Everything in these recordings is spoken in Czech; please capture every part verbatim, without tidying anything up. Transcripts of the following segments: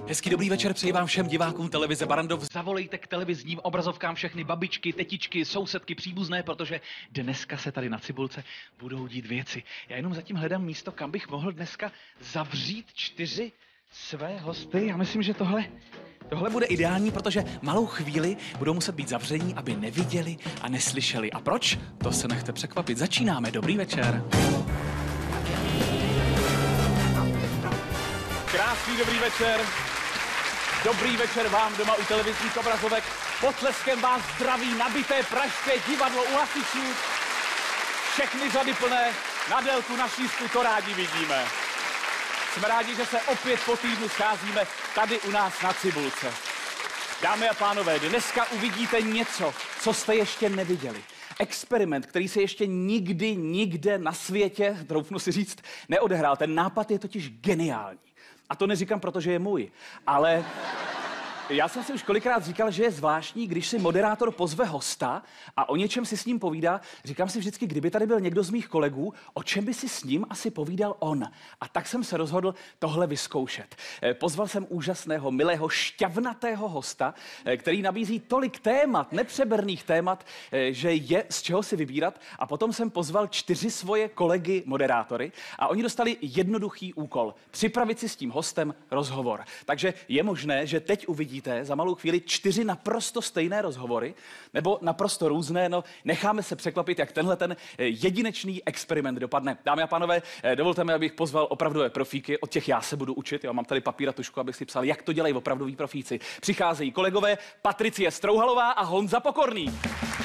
Hezký dobrý večer přeji vám všem divákům televize Barrandov. Zavolejte k televizním obrazovkám všechny babičky, tetičky, sousedky, příbuzné, protože dneska se tady na Cibulce budou dít věci. Já jenom zatím hledám místo, kam bych mohl dneska zavřít čtyři své hosty. Já myslím, že tohle, tohle bude ideální, protože malou chvíli budou muset být zavření, aby neviděli a neslyšeli. A proč? To se nechte překvapit. Začínáme. Dobrý večer. Krásný dobrý večer. Dobrý večer vám doma u televizních obrazovek. Potleskem vás zdraví nabité pražské divadlo u hasičů. Všechny řady plné, na délku naší stů to rádi vidíme. Jsme rádi, že se opět po týdnu scházíme tady u nás na Cibulce. Dámy a pánové, dneska uvidíte něco, co jste ještě neviděli. Experiment, který se ještě nikdy, nikde na světě, troufnu si říct, neodehrál. Ten nápad je totiž geniální. A to neříkám, protože je můj, ale já jsem si už kolikrát říkal, že je zvláštní, když si moderátor pozve hosta a o něčem si s ním povídá. Říkám si vždycky, kdyby tady byl někdo z mých kolegů, o čem by si s ním asi povídal on. A tak jsem se rozhodl tohle vyzkoušet. Pozval jsem úžasného, milého, šťavnatého hosta, který nabízí tolik témat, nepřeberných témat, že je z čeho si vybírat. A potom jsem pozval čtyři svoje kolegy moderátory a oni dostali jednoduchý úkol. Připravit si s tím hostem rozhovor. Takže je možné, že teď uvidíte za malou chvíli čtyři naprosto stejné rozhovory, nebo naprosto různé, no necháme se překvapit, jak tenhle ten jedinečný experiment dopadne. Dámy a pánové, dovolte mi, abych pozval opravdové profíky, od těch já se budu učit, jo, mám tady papír a tušku, abych si psal, jak to dělají opravdoví profíci. Přicházejí kolegové Patricie Strouhalová a Honza Pokorný.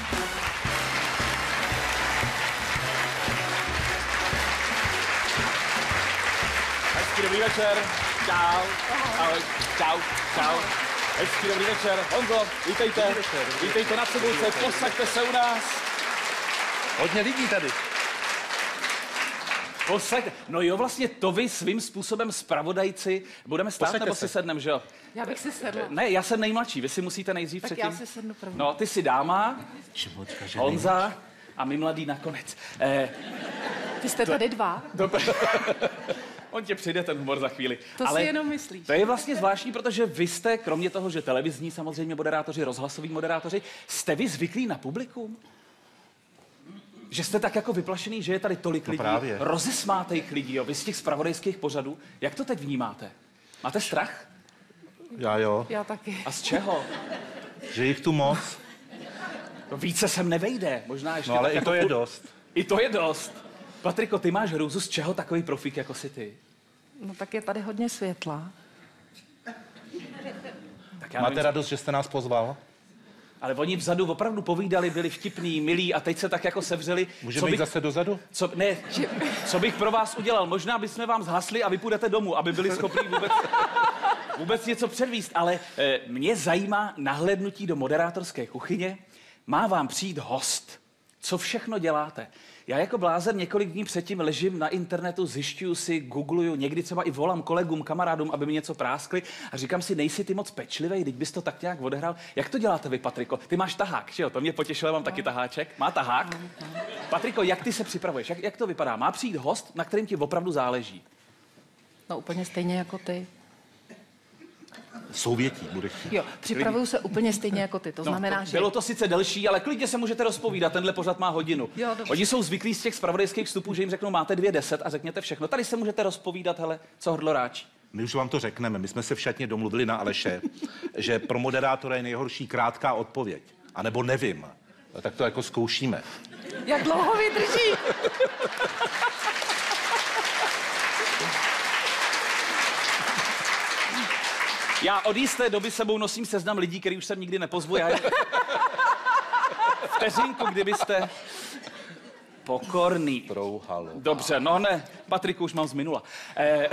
Hezký dobrý večer. Čau. Ahoj. Čau. Čau. Hezký dobrý večer. Honzo, vítejte. Dobrý večer, dobrý vítejte na Cibulce, posaďte se u nás. Hodně lidí tady. Posaďte. No jo, vlastně to vy svým způsobem zpravodajci budeme stát, Posaďte nebo se. si sednem, že jo? Já bych si sedla. Ne, já jsem nejmladší, vy si musíte nejdřív Tak předtím. já si sednu první. No, ty si dáma, Honza a my mladý nakonec. Eh, Vy jste tady dva? Dobře. On tě přijde ten humor za chvíli. To Ale si jenom myslíš. to je vlastně zvláštní, protože vy jste, kromě toho, že televizní samozřejmě moderátoři, rozhlasoví moderátoři, jste vy zvyklí na publikum? Že jste tak jako vyplašený, že je tady tolik No lidí, právě. rozesmátejch lidí, jo, vy z těch zpravodajských pořadů. Jak to teď vnímáte? Máte strach? Já jo. Já taky. A z čeho? Že jich tu moc. To více sem nevejde, možná ještě. No ale tak i jako to je půl- dost. I to je dost. Patriko, ty máš hrůzu, z čeho takový profík jako jsi ty? No tak je tady hodně světla. Tak já Máte nevím, radost, že jste nás pozval? ale oni vzadu opravdu povídali, byli vtipní, milí a teď se tak jako sevřeli. Můžeme co jít bych, zase dozadu? co, ne, co bych pro vás udělal? Možná bychom vám zhasli a vy půjdete domů, aby byli schopni vůbec, vůbec něco předvíst. Ale e, mě zajímá nahlédnutí do moderátorské kuchyně. Má vám přijít host. Co všechno děláte? Já jako blázen několik dní předtím ležím na internetu, zjišťuju si, googluju, někdy třeba i volám kolegům, kamarádům, aby mi něco práskli a říkám si, nejsi ty moc pečlivej, teď bys to tak nějak odehrál. Jak to děláte vy, Patriko? Ty máš tahák, že jo? To mě potěšilo, mám taky taháček. Má tahák? Patriko, jak ty se připravuješ? Jak, jak to vypadá? Má přijít host, na kterým ti opravdu záleží? No úplně stejně jako ty. Souvětí bude chtít. Jo, připravuju se úplně stejně jako ty. To znamená, no, že... Bylo to sice delší, ale klidně se můžete rozpovídat, tenhle pořad má hodinu. Jo, dobře. Oni jsou zvyklí z těch zpravodajských vstupů, že jim řeknou, máte dvě deset a řekněte všechno. Tady se můžete rozpovídat, hele, co hrdlo ráčí. My už vám to řekneme. My jsme se v šatně domluvili na Aleše, že pro moderátora je nejhorší krátká odpověď. A nebo nevím. Tak to jako zkoušíme. Jak dlouho vydrží? Já od jisté doby sebou nosím seznam lidí, který už jsem nikdy nepozvu. Já jen... Vteřinku, kdybyste... Pokorný. Strouhalová. Dobře, no ne, Patriku už mám z minula. Eh...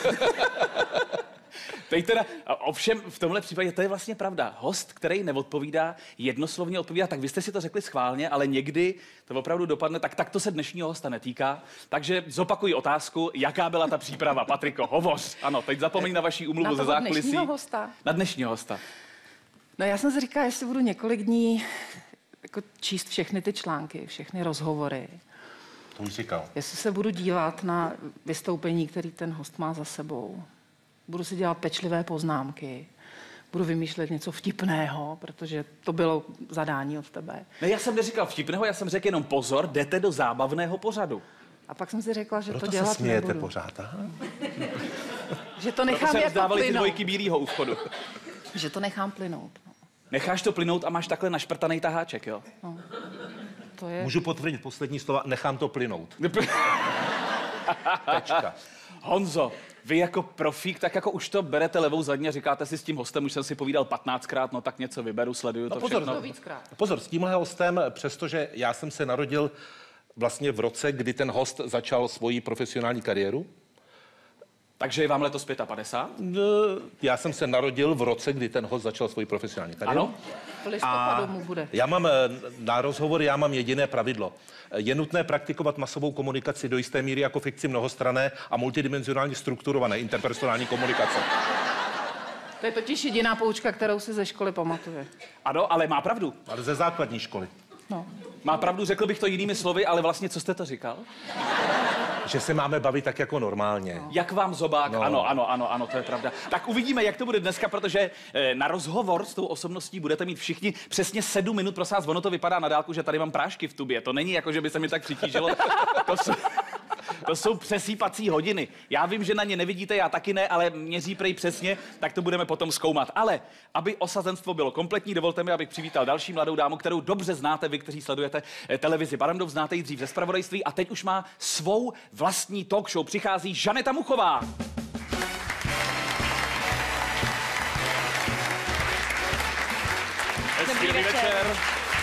Teď teda, ovšem v tomhle případě to je vlastně pravda. Host, který neodpovídá, jednoslovně odpovídá, tak vy jste si to řekli schválně, ale někdy to opravdu dopadne, tak, tak to se dnešního hosta netýká. Takže zopakuji otázku, jaká byla ta příprava. Patriko, hovoř. Ano, teď zapomeň na vaší úmluvu Na ze toho zákulisí. dnešního hosta? Na dnešního hosta. No já jsem si říkala, jestli budu několik dní jako číst všechny ty články, všechny rozhovory. To už říkal. Jestli se budu dívat na vystoupení, který ten host má za sebou. budu si dělat pečlivé poznámky, budu vymýšlet něco vtipného, protože to bylo zadání od tebe. Ne, já jsem neříkal vtipného, já jsem řekl jenom pozor, jdete do zábavného pořadu. A pak jsem si řekla, že Proto to dělat se smějete nebudu. pořád, aha? Že to nechám Proto se jako rozdávali ty plynout. dvojky bílýho u vchodu. Že to nechám plynout. No. Necháš to plynout a máš takhle našprtanej taháček, jo? No. To je... Můžu potvrdit poslední slova, nechám to plynout. Tečka. Honzo, vy jako profík, tak jako už to berete levou zadně, říkáte si s tím hostem, už jsem si povídal patnáctkrát, no tak něco vyberu, sleduju No to pozor, všechno. no, víckrát. pozor, s tímhle hostem, přestože já jsem se narodil vlastně v roce, kdy ten host začal svoji profesionální kariéru. Takže je vám letos padesát pět? Já jsem se narodil v roce, kdy ten host začal svoji profesionální kariéru. Ano? V listopadu mu bude. Já mám eh, na rozhovor, já mám jediné pravidlo. Je nutné praktikovat masovou komunikaci do jisté míry jako fikci mnohostranné a multidimenzionálně strukturované interpersonální komunikace. To je totiž jediná poučka, kterou si ze školy pamatuje. Ano, ale má pravdu. Ale ze základní školy. No. Má pravdu, řekl bych to jinými slovy, ale vlastně co jste to říkal? Že se máme bavit tak jako normálně. No. Jak vám zobák? No. Ano, ano, ano, ano, to je pravda. Tak uvidíme, jak to bude dneska, protože eh, na rozhovor s tou osobností budete mít všichni přesně sedm minut. Prosím vás, ono to vypadá na dálku, že tady mám prášky v tubě. To není jako, že by se mi tak přitížilo. To jsou, to jsou přesýpací hodiny. Já vím, že na ně nevidíte, já taky ne, ale měří prej přesně, tak to budeme potom zkoumat. Ale aby osazenstvo bylo kompletní, dovolte mi, abych přivítal další mladou dámu, kterou dobře znáte, vy, kteří sledujete eh, televizi Barrandov, znáte ji dřív ze zpravodajství a teď už má svou vlastní talk show. Přichází Žaneta Muchová. Dobrý Dobrý večer. večer.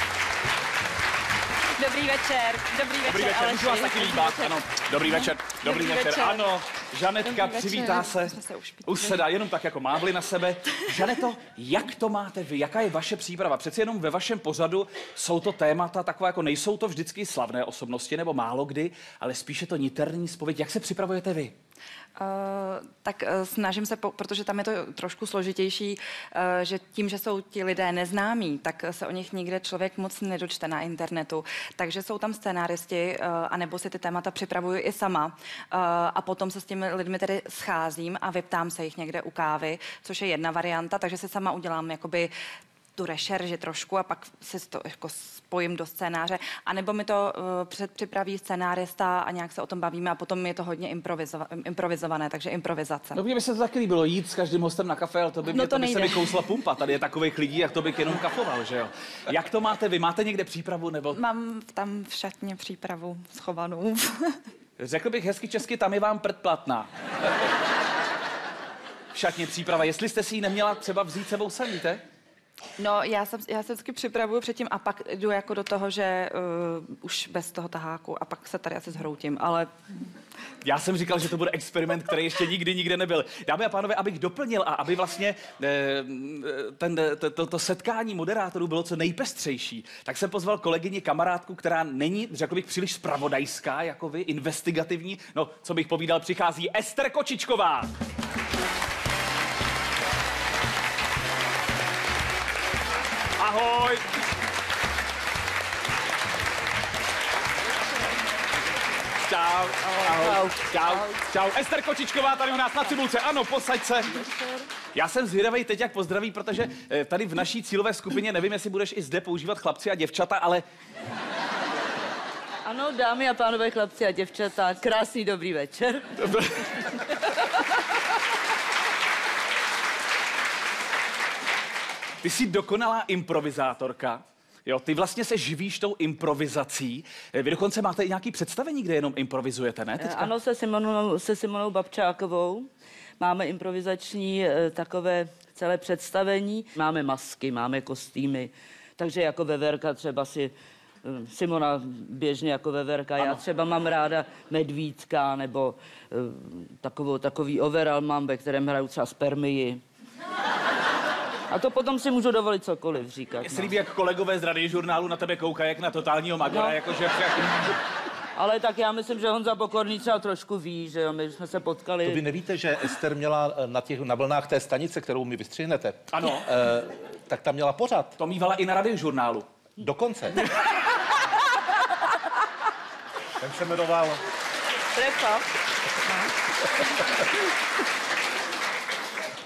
Dobrý večer, dobrý večer, Dobrý večer, můžu vás taky líbat, ano. Dobrý večer, dobrý, Dobrý večer. večer. Ano. Žanetka Dobrý večer. přivítá se, Jsme se už už se dá jenom tak jako mávli na sebe. Žaneto, jak to máte vy, jaká je vaše příprava? Přeci jenom ve vašem pořadu jsou to témata takové, jako nejsou to vždycky slavné osobnosti, nebo málo kdy, ale spíše to niterní zpověď. Jak se připravujete vy? Uh, tak uh, snažím se, po, protože tam je to trošku složitější, uh, že tím, že jsou ti lidé neznámí, tak se o nich nikde člověk moc nedočte na internetu. Takže jsou tam scénáristi, uh, anebo si ty témata připravuju i sama. Uh, a potom se s těmi lidmi tedy scházím a vyptám se jich někde u kávy, což je jedna varianta, takže si sama udělám jakoby tu rešerži trošku a pak si to jako spojím do scénáře. A nebo mi to uh, předpřipraví scénárista a nějak se o tom bavíme a potom je to hodně improvizova- improvizované, takže improvizace. No, mně by se to taky líbilo jít s každým hostem na kafe, ale to by, No mě, to to by se nejde. mi kousla pumpa. Tady je takových lidí, jak to bych jenom kafoval, že jo? Jak to máte vy? Máte někde přípravu nebo... Mám tam v šatně přípravu schovanou. Řekl bych hezky česky, tam je vám prd platná. V šatně příprava. Jestli jste si ji neměla třeba vzít sebou sem, víte? No, já, jsem, já se vždycky připravuju předtím a pak jdu jako do toho, že uh, už bez toho taháku a pak se tady asi zhroutím, ale... Já jsem říkal, že to bude experiment, který ještě nikdy nikde nebyl. Dámy a pánové, abych doplnil a aby vlastně eh, ten, to, to, to setkání moderátorů bylo co nejpestřejší, tak jsem pozval kolegyni, kamarádku, která není, řekl bych, příliš zpravodajská, jako vy, investigativní. No, co bych povídal, přichází Ester Kočičková. Ahoj! Čau, ahoj, čau, čau. Ester Kočičková tady u nás na cibulce. Ano, posaď se. Já jsem zvědavej teď, jak pozdraví, protože eh, tady v naší cílové skupině, nevím, jestli budeš i zde používat chlapci a děvčata, ale Ano, dámy a pánové, chlapci a děvčata, krásný dobrý večer. ty jsi dokonalá improvizátorka. Jo, ty vlastně se živíš tou improvizací. Vy dokonce máte i nějaký představení, kde jenom improvizujete, ne? Teďka? Ano, se Simonou, se Simonou Babčákovou máme improvizační eh, takové celé představení. Máme masky, máme kostýmy, takže jako veverka třeba si eh, Simona běžně jako veverka, ano. Já třeba mám ráda medvídka nebo eh, takovou, takový overall mám, ve kterém hraju třeba spermii. A to potom si můžu dovolit cokoliv říkat. Mně se líbí, jak kolegové z Radiožurnálu na tebe koukají, jak na totálního magora, No. jakože... Jak... Ale tak já myslím, že Honza Pokorný třeba trošku ví, že jo, my jsme se potkali. To vy nevíte, že Ester měla na, těch, na vlnách té stanice, kterou mi vystřihnete, Ano. eh, tak tam měla pořad. To mývala i na Radiožurnálu. Dokonce. Ten se jmenoval... Trefa.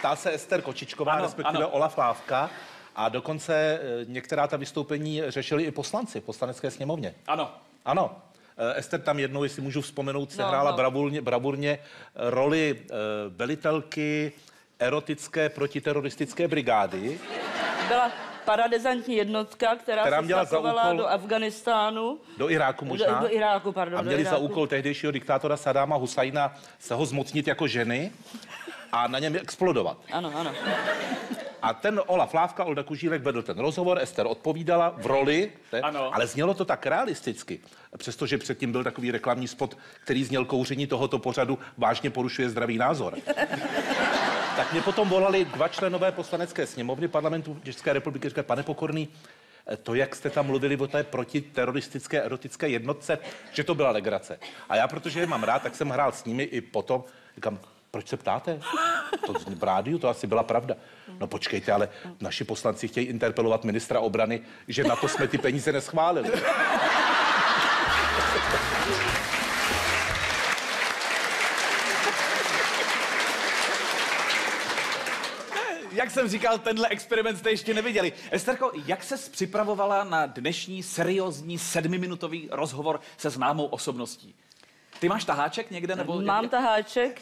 ptá se Ester Kočičková, Ano, respektive ano. Olaf Lávka. A dokonce e, některá ta vystoupení řešili i poslanci v poslanecké sněmovně. Ano. Ano. E, Ester tam jednou, jestli můžu vzpomenout, se No, hrála no. bravurně, bravurně roli e, velitelky erotické protiteroristické brigády. Byla paradezantní jednotka, která, Která se měla za stakovala úkol- do Afganistánu. Do Iráku možná. Do, do Iráku, pardon. A měli do za Iráku. úkol tehdejšího diktátora Sadáma Husajna se ho zmocnit jako ženy a na něm explodovat. Ano, ano. A ten Olaf Lávka, Olda Kužílek vedl ten rozhovor, Ester odpovídala v roli, te, Ano. ale znělo to tak realisticky, přestože předtím byl takový reklamní spot, který zněl kouření tohoto pořadu vážně porušuje zdravý názor. Tak mě potom volali dva členové poslanecké sněmovny parlamentu České republiky, říkali, pane Pokorný, to, jak jste tam mluvili o té protiteroristické erotické jednotce, že to byla legrace. A já, protože je mám rád, tak jsem hrál s nimi i potom. Říkám, proč se ptáte? To v rádiu to asi byla pravda. No počkejte, ale naši poslanci chtějí interpelovat ministra obrany, že na to jsme ty peníze neschválili. Jak jsem říkal, tenhle experiment jste ještě neviděli. Esterko, jak ses připravovala na dnešní seriózní sedmiminutový rozhovor se známou osobností? Ty máš taháček někde? Nebo Mám někde? taháček.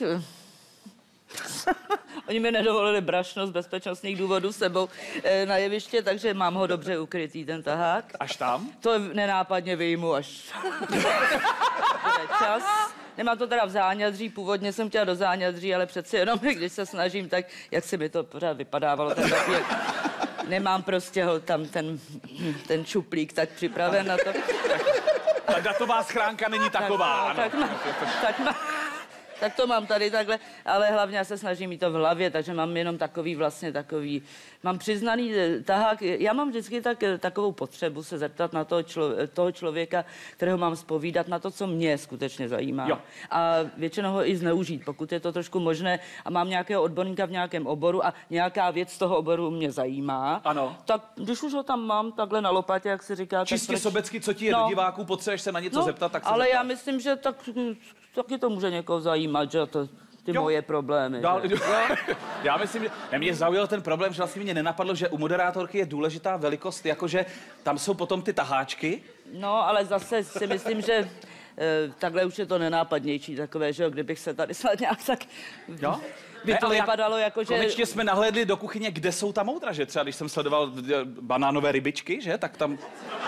Oni mi nedovolili brašno z bezpečnostních důvodů s sebou e, na jeviště, takže mám ho dobře ukrytý, ten tahák. Až tam? To nenápadně vyjmu, až bude čas. Nemám to teda v záňadří, původně jsem chtěla do záňadří, ale přeci jenom, když se snažím, tak jak se mi to pořád vypadávalo, ten papír. Nemám prostě ho tam ten, ten čuplík tak připraven na to. Ta datová schránka není taková, tak, ano. tak, má, tak, má, tak to mám tady takhle, ale hlavně já se snažím mít to v hlavě, takže mám jenom takový vlastně takový, mám přiznaný tahák, já mám vždycky tak, takovou potřebu se zeptat na toho, člo, toho člověka, kterého mám zpovídat, na to, co mě skutečně zajímá. Jo. A většinou ho i zneužít, pokud je to trošku možné a mám nějakého odborníka v nějakém oboru a nějaká věc z toho oboru mě zajímá. Ano. Tak když už ho tam mám takhle na lopatě, jak se říká, Čistě tak proč... sobecky, co ti je No. do diváků, potřebuješ se na něco No, zeptat, tak se ale zeptat. já myslím, že tak, taky to může někoho zajímat, že to, ty Jo. moje problémy. Dál, Že? já myslím, že ne, mě zaujal ten problém, že vlastně mě nenapadlo, že u moderátorky je důležitá velikost, jakože tam jsou potom ty taháčky. No, ale zase si myslím, že e, takhle už je to nenápadnější takové, že jo, kdybych se tady snad nějak tak... Jo? By Ne, to ale já- vypadalo jako, že... Konečně jsme nahlédli do kuchyně, kde jsou ta moudra, že třeba když jsem sledoval eh, banánové rybičky, že, tak tam...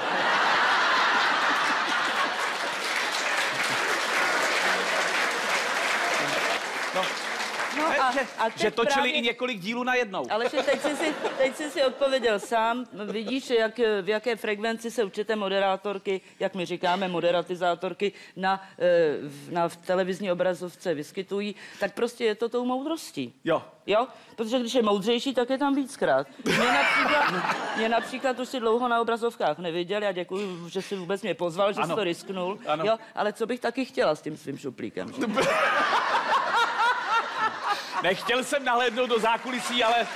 No, No ne, a, že, a teď že točili právě... i několik dílů najednou. Ale že teď jsi, si, teď jsi si odpověděl sám. Vidíš, jak, v jaké frekvenci se určité moderátorky, jak my říkáme, moderatizátorky na, eh, v- na v televizní obrazovce vyskytují, tak prostě je to tou moudrostí. Jo. Jo? Protože když je moudřejší, tak je tam víckrát. Mě například, mě například už si dlouho na obrazovkách neviděl, já děkuji, že jsi vůbec mě pozval, že Ano. jsi to risknul. Ano. Jo? Ale co bych taky chtěla s tím svým šuplíkem? Že? Nechtěl jsem nahlédnout do zákulisí, ale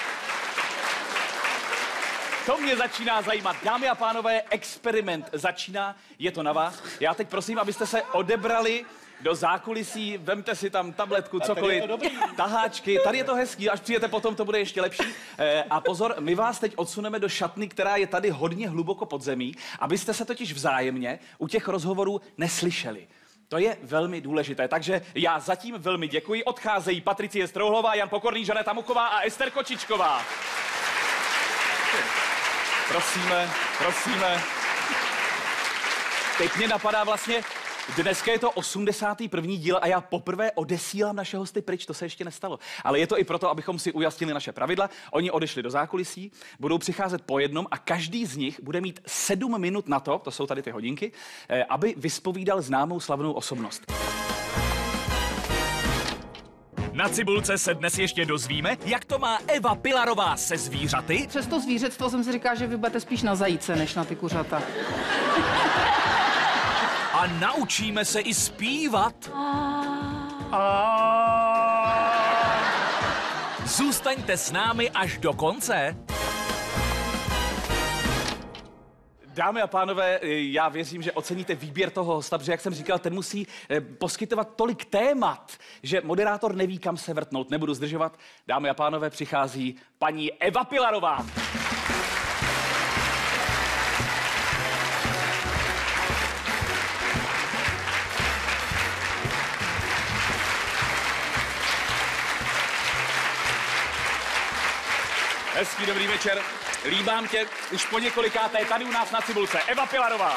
to mě začíná zajímat. Dámy a pánové, experiment začíná, je to na vás. Já teď prosím, abyste se odebrali do zákulisí, vemte si tam tabletku, cokoliv, taháčky, tady je to hezký, až přijete potom, to bude ještě lepší. E, a pozor, my vás teď odsuneme do šatny, která je tady hodně hluboko pod zemí, abyste se totiž vzájemně u těch rozhovorů neslyšeli. To je velmi důležité, takže já zatím velmi děkuji. Odcházejí Patricie Strouhlová, Jan Pokorný, Žaneta Muchová a Ester Kočičková. Prosíme, prosíme. Teď mě napadá vlastně, dneska je to osmdesátý první díl a já poprvé odesílám naše hosty pryč, to se ještě nestalo. Ale je to i proto, abychom si ujasnili naše pravidla. Oni odešli do zákulisí, budou přicházet po jednom a každý z nich bude mít sedm minut na to, to jsou tady ty hodinky, eh, aby vyspovídal známou slavnou osobnost. Na Cibulce se dnes ještě dozvíme, jak to má Eva Pilarová se zvířaty. Přes to zvířectvo jsem si říká, že vy budete spíš na zajíce, než na ty kuřata. A naučíme se i zpívat. Zůstaňte s námi až do konce. Dámy a pánové, já věřím, že oceníte výběr toho hosta, protože, jak jsem říkal, ten musí poskytovat tolik témat, že moderátor neví, kam se vrtnout. Nebudu zdržovat. Dámy a pánové, přichází paní Eva Pilarová. Hezký dobrý večer. Líbám tě už po několikáté tady u nás na Cibulce. Eva Pilarová.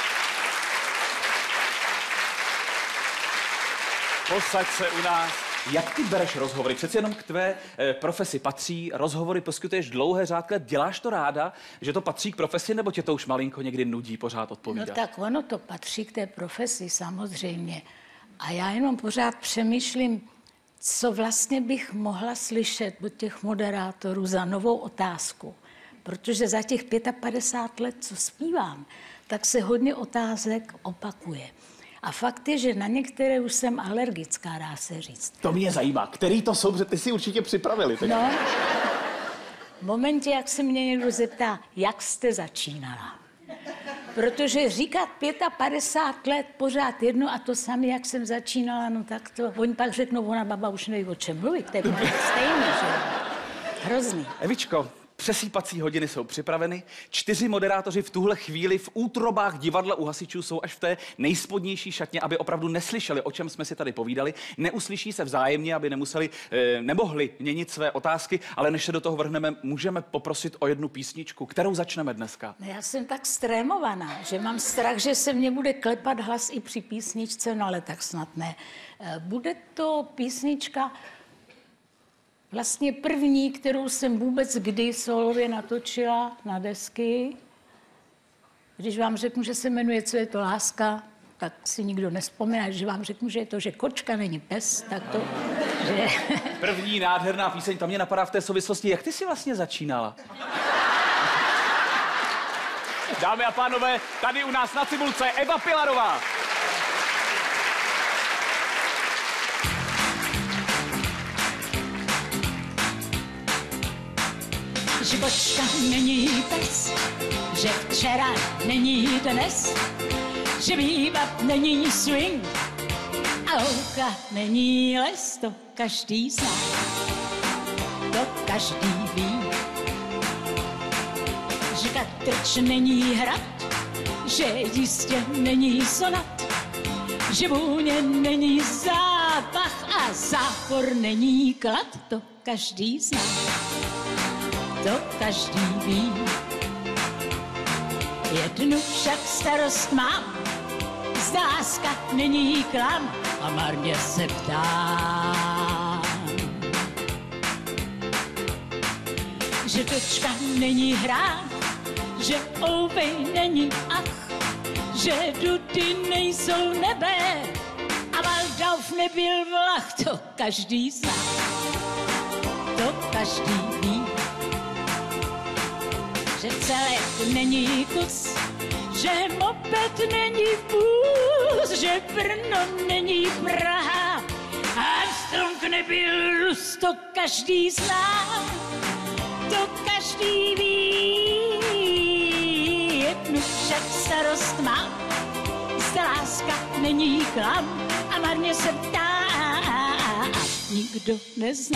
Posaď se u nás. Jak ty bereš rozhovory? Přeci jenom k tvé e, profesi patří. Rozhovory poskytuješ dlouhé řádky. Děláš to ráda, že to patří k profesi, nebo tě to už malinko někdy nudí pořád odpovídat? No tak ono to patří k té profesi, samozřejmě. A já jenom pořád přemýšlím, co vlastně bych mohla slyšet od těch moderátorů za novou otázku. Protože za těch padesát pět let, co zpívám, tak se hodně otázek opakuje. A fakt je, že na některé už jsem alergická, dá se říct. To mě zajímá. Který to jsou, protože ty si určitě připravili. Tak. No, v momentě, jak se mě někdo zeptá, jak jste začínala. Protože říkat padesát pět let pořád jedno a to samé, jak jsem začínala, no tak to, oni pak řeknou, ona baba už neví, o čem mluvit, to je stejný, že? Hrozný. Evičko, přesýpací hodiny jsou připraveny. Čtyři moderátoři v tuhle chvíli v útrobách divadla u hasičů jsou až v té nejspodnější šatně, aby opravdu neslyšeli, o čem jsme si tady povídali. Neuslyší se vzájemně, aby nemuseli, eh, nemohli měnit své otázky, ale než se do toho vrhneme, můžeme poprosit o jednu písničku, kterou začneme dneska. No já jsem tak strémovaná, že mám strach, že se mě bude klepat hlas i při písničce, no ale tak snad ne. Bude to písnička vlastně první, kterou jsem vůbec kdy solově natočila na desky. Když vám řeknu, že se jmenuje Co je to láska, tak si nikdo nevzpomíná. Když vám řeknu, že je to, že kočka není pes, tak to... Že... První nádherná píseň, tam mě napadá v té souvislosti, jak ty jsi vlastně začínala? Dámy a pánové, tady u nás na Cibulce Eva Pilarová. Že kočka není pes, že včera není dnes, že bývat není swing a louka není les, to každý zná, to každý ví. Že katrč není hrad, že jistě není sonat, že vůně není zápach a zápor není klad, to každý zná. To každý ví. Jednu však starost mám, z láska není klam a marně se ptám. Že točka není hra, že ouvej není ach, že dudy nejsou nebe a Waldorf nebyl vlach, to každý zná. To každý ví. Že celek není kus, že moped není vůz, že Brno není Praha a Armstrong nebyl Rus, to každý zná, to každý ví. Jednu však starost mám, zda láska není klam a marně se ptá, nikdo nezná,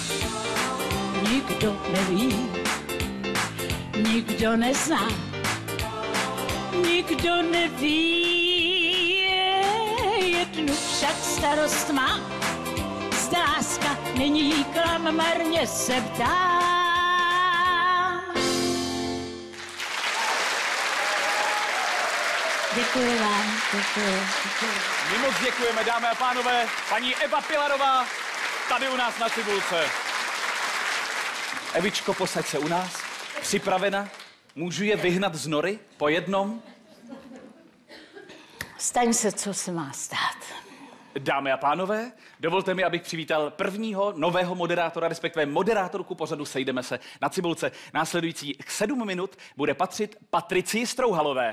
nikdo neví. Nikdo nezná, nikdo neví, jednu však starost má, zda láska není klam, marně se ptám. Děkuji vám, děkuji, děkuji. My moc děkujeme, dámy a pánové, paní Eva Pilarová, tady u nás na Cibulce. Evičko, posaď se u nás. Připravena? Můžu je vyhnat z nory po jednom? Staň se, co se má stát. Dámy a pánové, dovolte mi, abych přivítal prvního nového moderátora, respektive moderátorku pořadu Sejdeme se na Cibulce. Následující sedm minut bude patřit Patricii Strouhalové.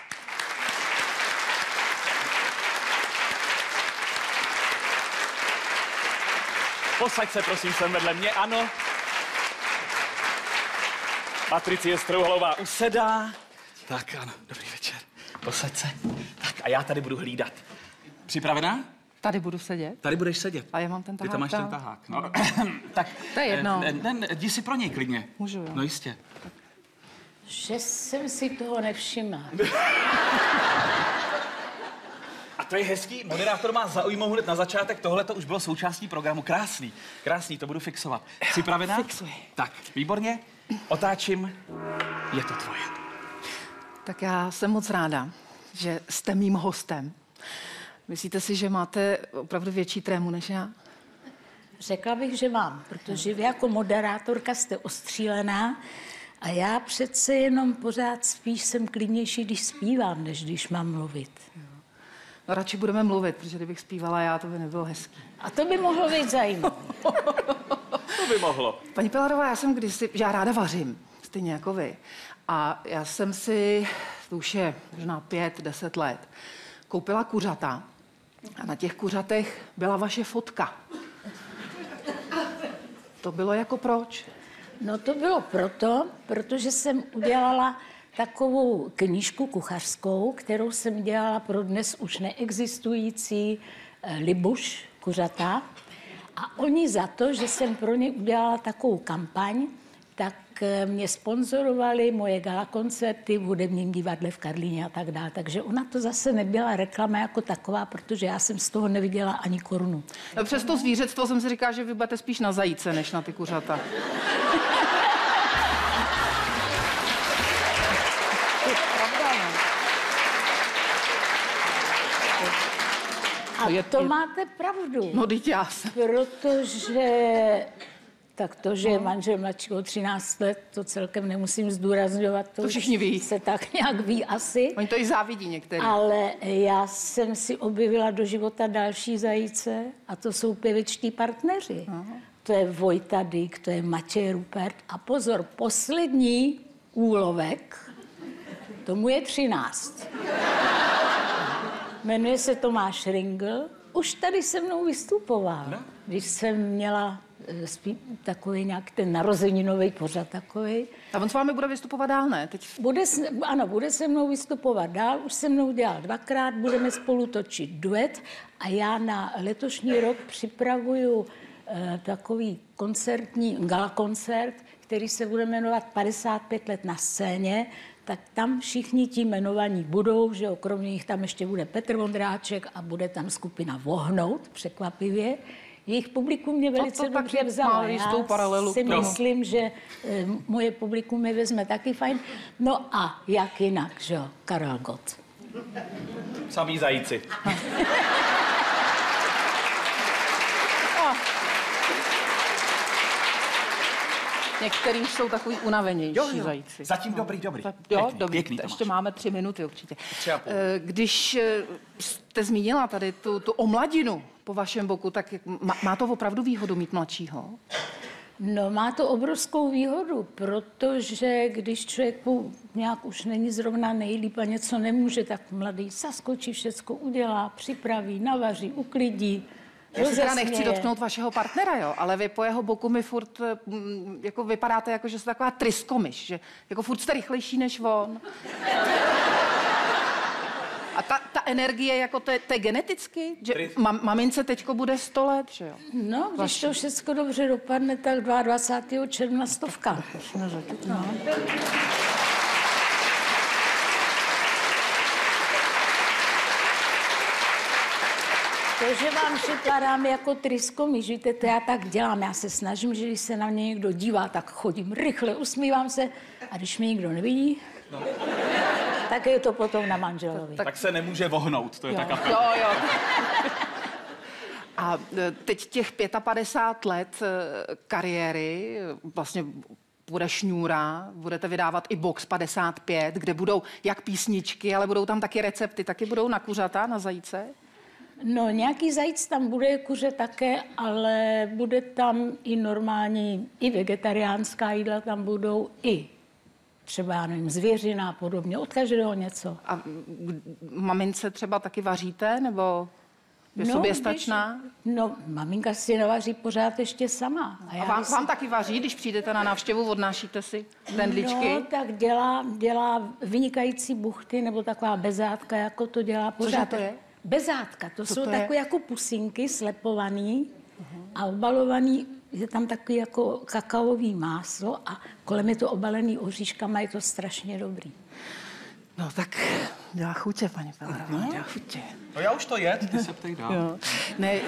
Posaď se, prosím, sem vedle mě, ano. Patricie Strouhalová usedá Tak ano, dobrý večer. Posaď se. Tak a já tady budu hlídat. Připravená? Tady budu sedět. Tady budeš sedět. A já mám ten tahák. Ty tam máš dál. ten tahák. No. Tak. To je jedno. Ne, ne, ne, jdi si pro něj klidně. Můžu, jo. No jistě. Že jsem si toho nevšimla. A to je hezký, moderátor má zaujmou hned na začátek, tohle to už bylo součástí programu. Krásný, krásný, to budu fixovat. Připravená? Fixuj. Tak, výborně. Otáčím, je to tvoje. Tak já jsem moc ráda, že jste mým hostem. Myslíte si, že máte opravdu větší trému než já? Řekla bych, že mám, protože vy jako moderátorka jste ostřílená a já přece jenom pořád spíš jsem klidnější, když zpívám, než když mám mluvit. No radši budeme mluvit, protože kdybych zpívala já, to by nebylo hezký. A to by mohlo být zajímavé. To by mohlo. Paní Pilarová, já jsem kdysi, že já ráda vařím, stejně jako vy. A já jsem si, to už je možná pět, deset let, koupila kuřata a na těch kuřatech byla vaše fotka. To bylo jako proč? No to bylo proto, protože jsem udělala takovou knížku kuchařskou, kterou jsem dělala pro dnes už neexistující eh, Libuš kuřata. A oni za to, že jsem pro ně udělala takovou kampaň, tak eh, mě sponzorovali moje gala koncerty v hudebním divadle v Karlíně a tak dále. Takže ona to zase nebyla reklama jako taková, protože já jsem z toho neviděla ani korunu. No, přes to zvířectvo jsem si říkala, že vy budete spíš na zajíce, než na ty kuřata. A je- to je- máte pravdu. No, teď já jsem. Protože tak to, že je manžel mladší o třináct let, to celkem nemusím zdůrazňovat. To, To všichni ví. Se tak nějak ví asi. Oni to i závidí některý. Ale já jsem si objevila do života další zajíce a to jsou pěvečtí partneři. Aha. To je Vojta Dyk, to je Matěj Rupert a pozor, poslední úlovek, tomu je třináct. Jmenuje se Tomáš Ringl, už tady se mnou vystupoval, no. Když jsem měla eh, spí, takový nějak ten narozeninový pořad takový. A on s vámi bude vystupovat dál, ne? Teď... Bude, s- ano, bude se mnou vystupovat dál, už se mnou dělal dvakrát, budeme spolu točit duet a já na letošní rok připravuju eh, takový koncertní, galakoncert, který se bude jmenovat padesát pět let na scéně, tak tam všichni ti jmenovaní budou, že jo, kromě nich tam ještě bude Petr Vondráček a bude tam skupina Vohnout, překvapivě. Jejich publikum mě velice to dobře taky vzalo. má jistou paralelu si k tomu. myslím, že e, moje publikum je vezme taky fajn. No a jak jinak, že jo, Karel Gott. Samý zajíci. Některý jsou takový unavenější zajíci. Zatím dobrý, dobrý. Tak, jo, Pěkný, dobrý. pěkný to Ještě máš. máme tři minuty určitě. Tři a půl. Eh, Když eh, jste zmínila tady tu, tu omladinu po vašem boku, tak jak- má, má to opravdu výhodu mít mladšího? No, má to obrovskou výhodu, protože když člověku nějak už není zrovna nejlíp a něco nemůže, tak mladý zaskočí, všecko udělá, připraví, navaří, uklidí. Já se teda nechci rozesměje. dotknout vašeho partnera, jo, ale vy po jeho boku mi furt mm, jako vypadáte jako, že jste taková tryskomiš, že jako furt jste rychlejší než on. A ta, ta energie, jako to je, to je geneticky, že mam, mamince teďko bude sto let, že jo? No, když to všechno dobře dopadne, tak dvacátého druhého června stovka. No. To, že vám připadám jako tryskomíš, víte, to já tak dělám. Já se snažím, že když se na mě někdo dívá, tak chodím rychle, usmívám se a když mě nikdo nevidí, no. tak je to potom na manželovi. Tak se nemůže vohnout, to je tak Jo, jo. A e, teď těch padesát pět let e, kariéry, e, vlastně bude šňůra, budete vydávat i box padesát pět, kde budou jak písničky, ale budou tam taky recepty, taky budou na kuřata, na zajíce? No, nějaký zajíc tam bude, kuře také, ale bude tam i normální, i vegetariánská jídla tam budou, i třeba, já nevím, zvěřina a podobně, od každého něco. A m, mamince třeba taky vaříte, nebo Je No, soběstačná? když- No, maminka si nevaří pořád ještě sama. A vám, když vám taky vaří, když přijdete na návštěvu, odnášíte si rendličky? No, tak dělá, dělá vynikající buchty, nebo taková bezátka, jako to dělá pořád. to je? Bezátka, to Co jsou to je? takové jako pusinky slepovaný a obalovaný, je tam takový jako kakaový máslo a kolem je to obalený oříškama, je to strašně dobrý. No tak dělá chutě, paní Pilarová, dělá chutě. No já už to jet, ty se ptej dál. Jo. Ne.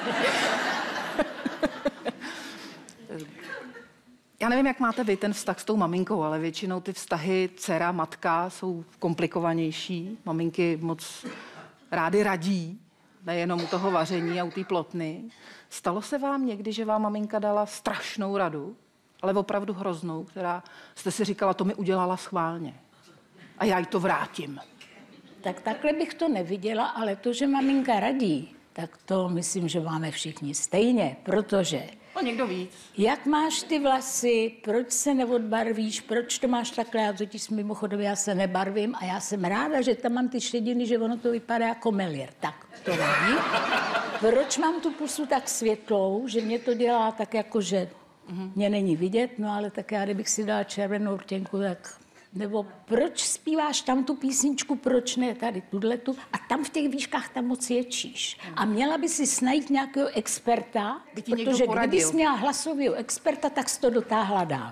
Já nevím, jak máte vy ten vztah s tou maminkou, ale většinou ty vztahy dcera, matka jsou komplikovanější. Maminky moc rády radí, nejenom u toho vaření a u té plotny. Stalo se vám někdy, že vám maminka dala strašnou radu, ale opravdu hroznou, která jste si říkala, to mi udělala schválně a já jí to vrátím? Tak takhle bych to neviděla, ale to, že maminka radí, tak to myslím, že máme všichni stejně, protože No někdo víc. jak máš ty vlasy, proč se neodbarvíš, proč to máš takhle, já totiž mimochodem já se nebarvím a já jsem ráda, že tam mám ty šediny, že ono to vypadá jako meliér. Tak to vadí. Proč mám tu pusu tak světlou, že mě to dělá tak jako, že mě není vidět, no ale tak já, kdybych si dala červenou rtěnku, tak... Nebo proč zpíváš tam tu písničku, proč ne tady tuhletu a tam v těch výškách tam moc ječíš. A měla by si najít nějakého experta, By ti někdo protože poradil. kdybys měla hlasového experta, tak jsi to dotáhla dál.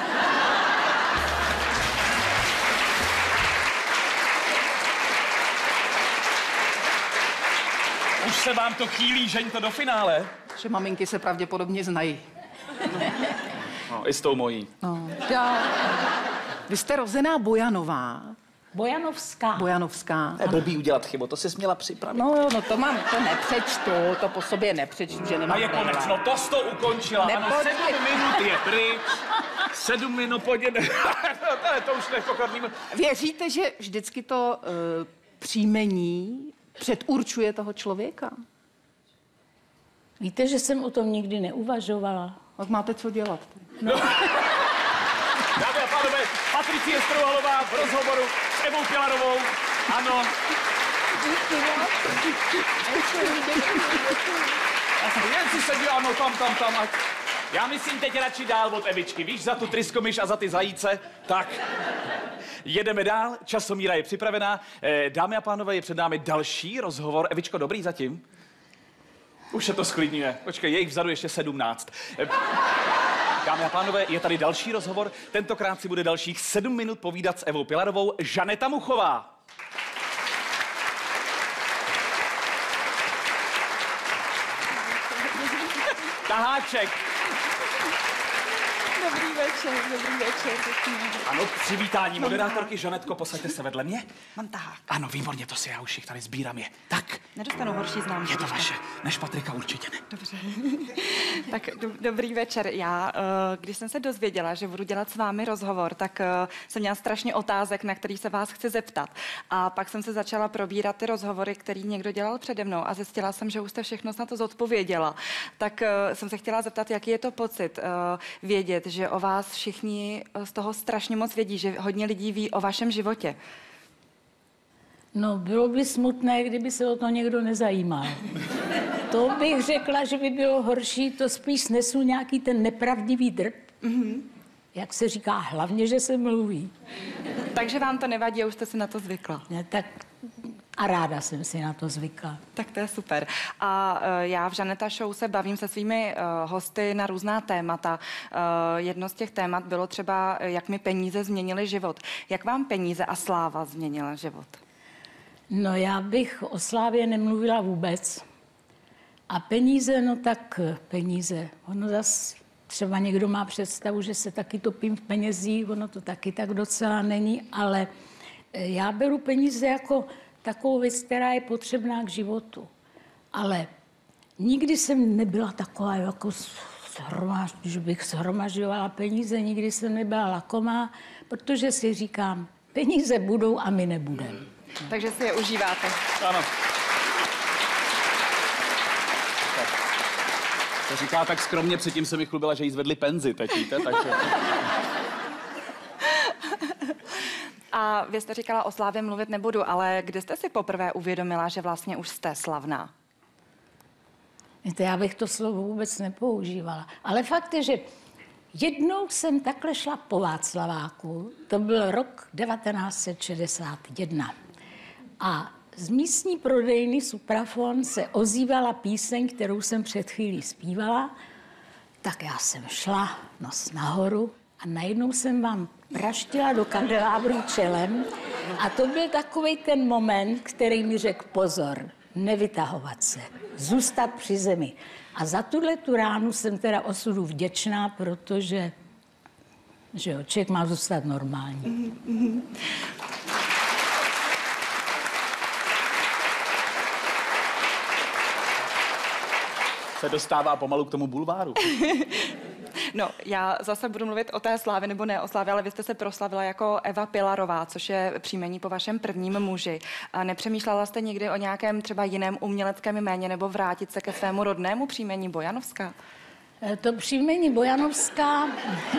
Už se vám to chýlí, žeň to do finále. Že maminky se pravděpodobně znají. No, i s tou mojí. No. Já... Vy jste rozená Bojanová, Bojanovská. Bojanovská. Je blbý udělat chybu, to jsi směla připravit. No jo, no to mám, to nepřečtu, to po sobě nepřečtu, že A nemám je konec, brýle. no to jsi to ukončila. Ano, Nepojď. sedm minut je pryč. Sedm minut pojď. to, je, to už nepokorný. Věříte, že vždycky to uh, příjmení předurčuje toho člověka? Víte, že jsem o tom nikdy neuvažovala. Tak máte co dělat. Dámy a pánové, Patricie Strouhalová v rozhovoru s Evou Pilarovou. Ano. Jen si se dívám, no tam, tam, tam. A já myslím teď radši dál od Evičky. Víš, za tu tryskomyš a za ty zajíce. Tak. Jedeme dál, časomíra je připravená. Eh, Dámy a pánové, je před námi další rozhovor. Evičko, dobrý zatím? Už se to sklidňuje. Počkej, je jich vzadu ještě sedmnáct. Eh, Dámy a pánové, je tady další rozhovor. Tentokrát si bude dalších sedm minut povídat s Evou Pilarovou Žaneta Muchová. Taháček. Dobrý večer, dobrý večer. Ano, přivítání moderátorky. Žanetko, posaďte se vedle mě. Mám tahák. Ano, výborně, to si já už jich tady sbírám je. Tak, Nedostanu horší známky. je to vaše. Než Patrika určitě ne. Dobře. Tak do, dobrý večer. Já, eh, když jsem se dozvěděla, že budu dělat s vámi rozhovor, tak eh, jsem měla strašně otázek, na který se vás chci zeptat. A pak jsem se začala probírat ty rozhovory, který někdo dělal přede mnou a zjistila jsem, že už jste všechno na to zodpověděla. Tak eh, jsem se chtěla zeptat, jaký je to pocit eh, vědět, že o vás všichni eh, z toho strašně moc vědí, že hodně lidí ví o vašem životě. No, bylo by smutné, kdyby se o to někdo nezajímal. To bych řekla, že by bylo horší, to spíš snesu nějaký ten nepravdivý drb. Mm-hmm. Jak se říká, hlavně, že se mluví. Takže vám to nevadí a už jste si na to zvykla. Ne, tak a ráda jsem si na to zvykla. Tak to je super. A uh, já v Žaneta Show se bavím se svými uh, hosty na různá témata. Uh, jedno z těch témat bylo třeba, jak mi peníze změnily život. Jak vám peníze a sláva změnila život? No, já bych o slávě nemluvila vůbec. A peníze, no tak peníze. Ono zas třeba někdo má představu, že se taky topím v penězích, ono to taky tak docela není, ale já beru peníze jako takovou věc, která je potřebná k životu. Ale nikdy jsem nebyla taková, jako shromaž, že bych shromažďovala peníze, nikdy jsem nebyla lakomá, protože si říkám, peníze budou a my nebudeme. Takže si je užíváte. Ano. To říká tak skromně, předtím se mi chlubila, že jí zvedli penzi, teď víte, takže... A vy jste říkala, o slávě mluvit nebudu, ale kdy jste si poprvé uvědomila, že vlastně už jste slavná? Víte, já bych to slovo vůbec nepoužívala. Ale fakt je, že jednou jsem takhle šla po Václaváku, to byl rok devatenáct set šedesát jedna. A z místní prodejny Suprafon se ozývala píseň, kterou jsem před chvílí zpívala. Tak já jsem šla nos nahoru a najednou jsem vám praštila do kandelábru čelem a to byl takovej ten moment, který mi řekl pozor, nevytahovat se, zůstat při zemi. A za tuhle tu ránu jsem teda osudu vděčná, protože že jo, člověk má zůstat normální. Mm-hmm. Se dostává pomalu k tomu bulváru. No, já zase budu mluvit o té slávě, nebo ne o slávě, ale vy jste se proslavila jako Eva Pilarová, což je příjmení po vašem prvním muži. A nepřemýšlela jste někdy o nějakém třeba jiném uměleckém jméně nebo vrátit se ke svému rodnému příjmení Bojanovská? To příjmení Bojanovská...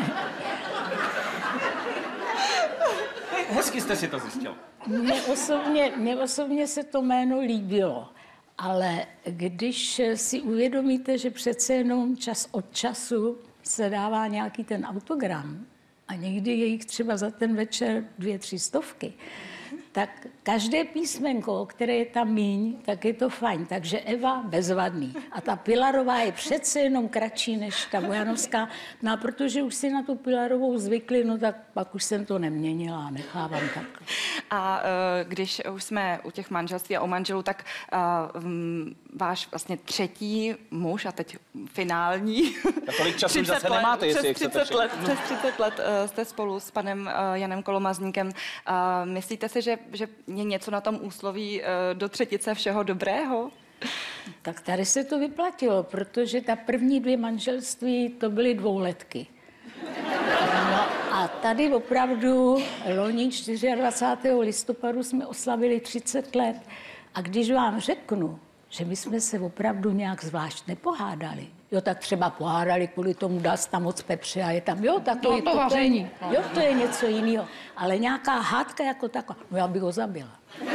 Hezky jste si to zjistil. Mně osobně, mně osobně se to jméno líbilo. Ale když si uvědomíte, že přece jenom čas od času se dává nějaký ten autogram a někdy je jich třeba za ten večer dvě, tři stovky, tak každé písmenko, které je tam míň, tak je to fajn. Takže Eva bezvadný. A ta Pilarová je přece jenom kratší než ta Bojanovská. No a protože už si na tu Pilarovou zvykli, no tak pak už jsem to neměnila a nechávám tak. A uh, když už jsme u těch manželství a u manželů, tak uh, um, váš vlastně třetí muž a teď finální. A tolik času zase nemáte, jestli přes třicet let, no. Přes třicet let uh, jste spolu s panem uh, Janem Kolomazníkem. Uh, myslíte si, že, že je něco na tom úsloví uh, do třetice všeho dobrého? Tak tady se to vyplatilo, protože ta první dvě manželství to byly dvouletky. No a tady opravdu loni dvacátého čtvrtého listopadu jsme oslavili třicet let. A když vám řeknu, že my jsme se opravdu nějak zvlášť nepohádali, jo, tak třeba pohádali kvůli tomu, dal tam moc pepře a je tam, jo, tak to, to, to vaření. Jo, to je něco jiného. Ale nějaká hádka jako taková, no já bych ho zabila.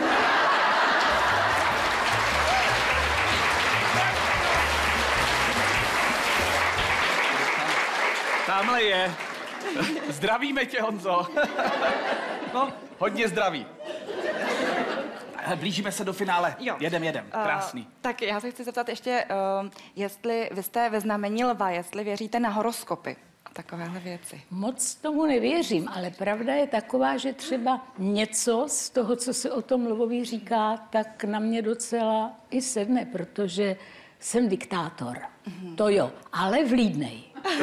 Tamhle je. Zdravíme tě, Honzo. No, hodně zdraví. Blížíme se do finále. Jo. Jedem, jedem. Krásný. Uh, tak já se chci zeptat ještě, uh, jestli vy jste ve znamení lva, jestli věříte na horoskopy a takovéhle věci. Moc tomu nevěřím, ale pravda je taková, že třeba něco z toho, co se o tom lvovi říká, tak na mě docela i sedne, protože jsem diktátor. Mm-hmm. To jo, ale vlídnej.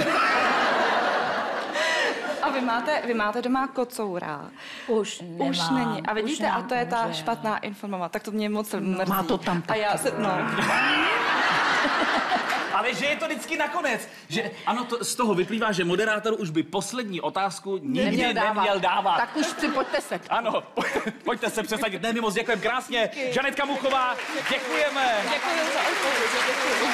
A vy máte, vy máte doma kocoura. Už nemám. Už není. A vidíte, už a to je ta může. špatná informace. Tak to mě moc mrzí. Má to tam A já se, no. Ale že je to vždycky nakonec. Že, ano, to, z toho vyplývá, že moderátor už by poslední otázku nikdy neměl dávat. Neměl dávat. Tak už připoďte se. Ano, pojďte se přesadit. Ne, my moc děkujeme krásně. Díky. Žanetka Muchová, děkujeme. Děkuji za odpověď. Děkuji.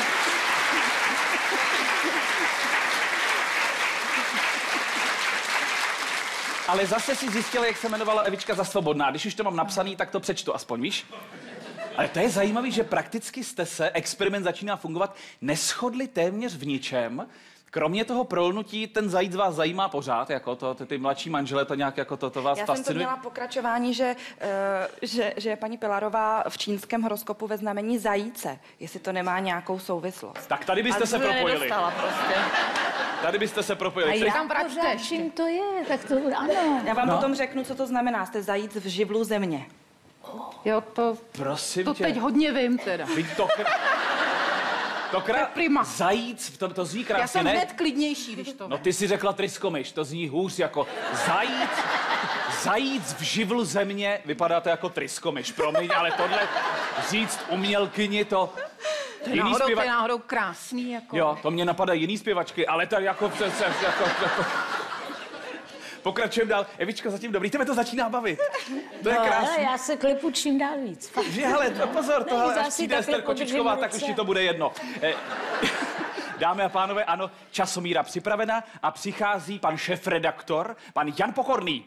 Ale zase si zjistila, jak se jmenovala Evička za Svobodná. Když už to mám napsaný, tak to přečtu aspoň, víš? Ale to je zajímavé, že prakticky jste se, experiment začíná fungovat, neshodli téměř v ničem. Kromě toho prolnutí, ten zajíc vás zajímá pořád, jako to, ty, ty mladší manžele, to nějak jako to, to vás Já fascinuje? jsem to měla pokračování, že, uh, že, že je paní Pilarová v čínském horoskopu ve znamení zajíce. Jestli to nemá nějakou souvislost. Tak tady byste A se to propojili. nedostala prostě. Tady byste se propojili. A Před... já tam vraťte pořád, ještě. čím to je, tak to bude, ano. Já vám No. potom řeknu, co to znamená. Jste zajíc v živlu země. Jo, to, Prosím to tě. teď hodně vím teda. Vy to, kr... to kr... To je prima. Zajíc, to, to zní krásně, Já jsem ne? hned klidnější, když to No vím. ty si řekla tryskomyš, to zní hůř jako zajíc. Zajíc v živlu země, vypadá to jako tryskomyš, promiň, ale tohle říct umělkyni to... To je náhodou, to je náhodou krásný, jako... Jo, to mě napadá jiný zpěvačky, ale tak jako přece, jako, jako... Pokračujeme dál. Evička, zatím dobrý, tebe to začíná bavit. To je No, ale krásný. já se klepu čím dál víc. Fakt. Že, hele, to pozor, Ne, tohle, až zase přijde takhle Ester Kočičková, podržím tak už ruce. ti to bude jedno. Eh, Dámy a pánové, ano, časomíra připravena a přichází pan šéfredaktor, pan Jan Pokorný.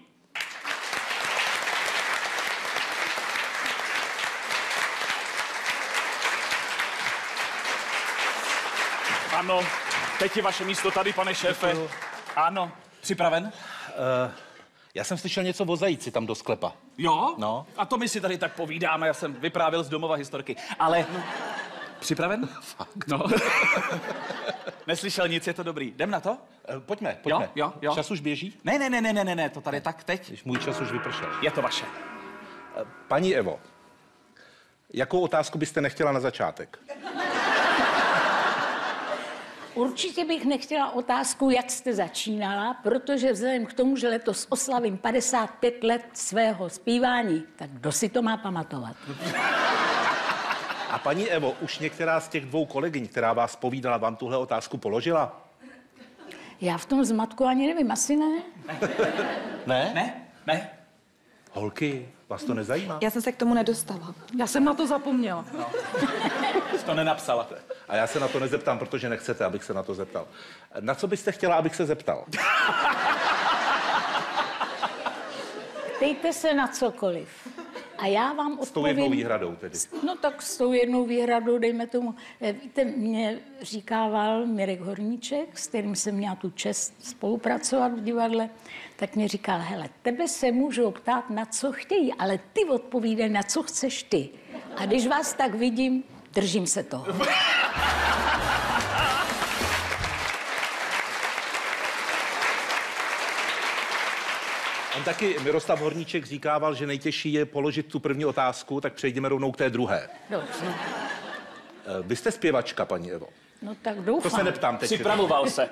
Ano, teď je vaše místo tady, pane šéfe. Děkuju. Ano, připraven? Uh, já jsem slyšel něco o zajíci tam do sklepa. Jo? No. A to my si tady tak povídáme, já jsem vyprávěl z domova historky. Ale připraven? Fakt. No. Neslyšel nic, je to dobrý. Jdem na to? Uh, pojďme, pojďme. Jo, jo, jo. Čas už běží? Ne, ne, ne, ne, ne, ne, ne, to tady tak teď. Když můj čas už vypršel. Je to vaše. Uh, paní Evo, jakou otázku byste nechtěla na začátek? Určitě bych nechtěla otázku, jak jste začínala, protože vzhledem k tomu, že letos oslavím padesát pět let svého zpívání, tak kdo si to má pamatovat? A paní Evo, už některá z těch dvou kolegyň, která vás povídala, vám tuhle otázku položila? Já v tom zmatku ani nevím, asi ne. Ne? Ne? Ne? Holky, vás to nezajímá? Já jsem se k tomu nedostala. Já jsem na to zapomněla. No. Jsi to nenapsala. A já se na to nezeptám, protože nechcete, abych se na to zeptal. Na co byste chtěla, abych se zeptal? Ptejte se na cokoliv. A já vám odpovím... S tou jednou výhradou tedy. No tak s tou jednou výhradou, dejme tomu. Víte, mě říkával Mirek Horníček, s kterým jsem měla tu čest spolupracovat v divadle, tak mě říkal, hele, tebe se můžou ptát, na co chtějí, ale ty odpovídej, na co chceš ty. A když vás tak vidím, držím se toho. On taky, Miroslav Horníček, říkával, že nejtěžší je položit tu první otázku, tak přejdeme rovnou k té druhé. Dobře. Vy jste zpěvačka, paní Evo. No tak doufám. To se neptám teď. Připravoval se.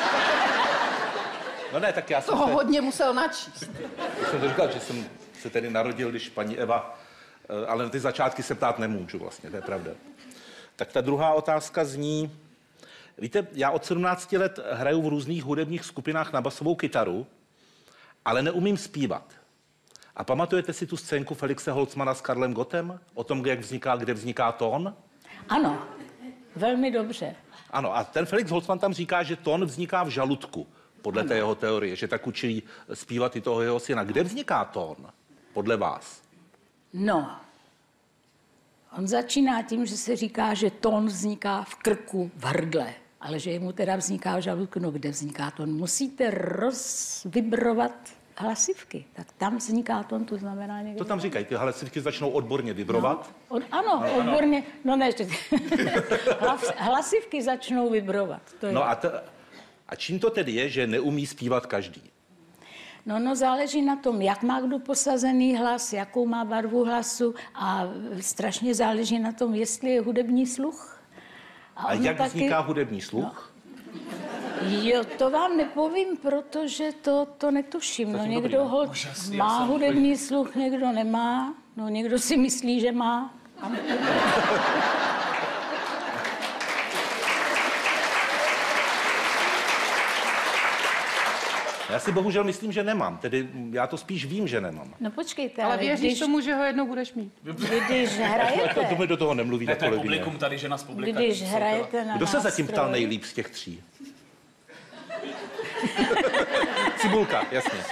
No ne, tak já jsem Toho se... hodně musel načíst. Já jsem to říkal, že jsem se tedy narodil, když paní Eva... Ale na ty začátky se ptát nemůžu vlastně, to je pravda. Tak ta druhá otázka zní... Víte, já od sedmnácti let hraju v různých hudebních skupinách na basovou kytaru, ale neumím zpívat. A pamatujete si tu scénku Felixe Holzmana s Karlem Gottem? O tom, jak vzniká, kde vzniká tón? Ano, velmi dobře. Ano, a ten Felix Holzman tam říká, že tón vzniká v žaludku, podle ano. té jeho teorie, že tak učí zpívat i toho jeho syna. Kde vzniká tón, podle vás? No, on začíná tím, že se říká, že tón vzniká v krku, v hrdle, ale že jemu teda vzniká v žaludku. No, kde vzniká tón? Musíte rozvibrovat hlasivky. Tak tam vzniká tón, to znamená někde. To tam říkají, ty hlasivky začnou odborně vibrovat? No, od, ano, ano, odborně, ano. No ne, ještě. Hlas, hlasivky začnou vibrovat. To je. No a, t- a čím to tedy je, že neumí zpívat každý? No, no, záleží na tom, jak má kdo posazený hlas, jakou má barvu hlasu a strašně záleží na tom, jestli je hudební sluch. A, a jak taky... vzniká hudební sluch? No. Jo, to vám nepovím, protože to, to netuším. No, někdo ho má hudební sluch, někdo nemá. No, někdo si myslí, že má. Já si bohužel myslím, že nemám. Tedy já to spíš vím, že nemám. No počkejte, ale, ale věříš když... tomu, že ho jednou budeš mít. Když hrajete... To mi do toho nemluví ta kolegyně. Publikum tady, že nás publika. Když hrajete na Kdo se zatím nástroj... ptal nejlíp z těch tří? Cibulka, jasně.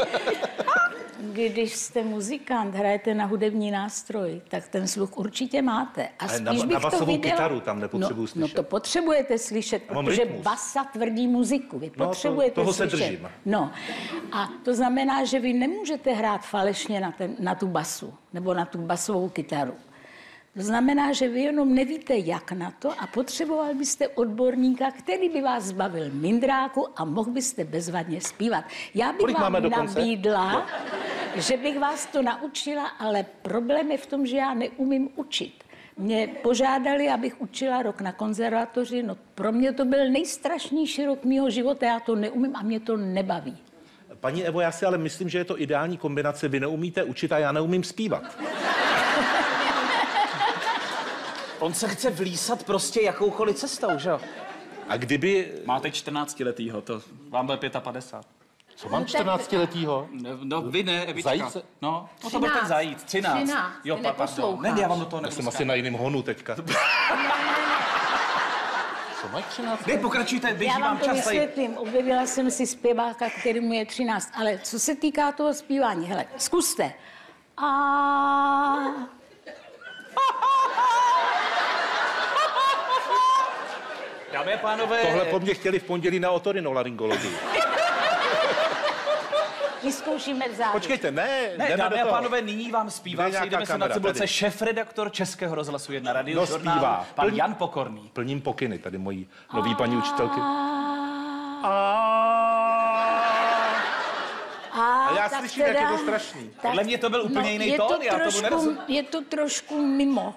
Když jste muzikant, hrajete na hudební nástroj, tak ten sluch určitě máte. A spíš na, bych na basovou to viděla... kytaru tam nepotřebuji no, slyšet. No to potřebujete slyšet, protože basa tvrdí muziku. Vy no, potřebujete to, toho slyšet. se držím. No. A to znamená, že vy nemůžete hrát falešně na, ten, na tu basu nebo na tu basovou kytaru. To znamená, že vy jenom nevíte, jak na to a potřeboval byste odborníka, který by vás zbavil mindráku a mohl byste bezvadně zpívat. Já bych Kolik vám nabídla, no. že bych vás to naučila, ale problém je v tom, že já neumím učit. Mě požádali, abych učila rok na konzervatoři, no pro mě to byl nejstrašnější rok mýho života, já to neumím a mě to nebaví. Paní Evo, já si ale myslím, že je to ideální kombinace, vy neumíte učit a já neumím zpívat. On se chce vlísat prostě jakoukoliv cestou, že jo? A kdyby... Máte čtrnáctiletýho, to vám bude padesát pět. Co mám čtrnáctiletýho? No, no vy ne, Evička. Zajíce? No, no to byl ten zajíc, třináct. třináct, Jo, ty pa, pardon. Ne, já vám do toho Já jsem nepustím. asi na jiném honu teďka. Co mají třináct? Ne, pokračujte, běží Já vám vám to čas. vysvětlím. Objevila jsem si zpěváka, který mu je třináct. Ale co se týká toho zpívání, hele, zkuste. A... Dámy a pánové... Tohle po mně chtěli v pondělí na otorinolaryngologii. Vyzkoušíme vzadu. Počkejte, ne, Ne, dámy a pánové, nyní vám zpívá, Kde je sejdeme nějaká se na kamera Cibulce, tady? šéfredaktor Českého rozhlasu jedna radio, No, žurnálu, zpívá. pan Plň- Jan Pokorný. Plním pokyny, tady mojí nový paní učitelky. A, já tak slyším, jak je to strašný. tak- Podle mě to byl úplně jiný je tón, to já tomu trošku, nerozumím. Je to trošku mimo.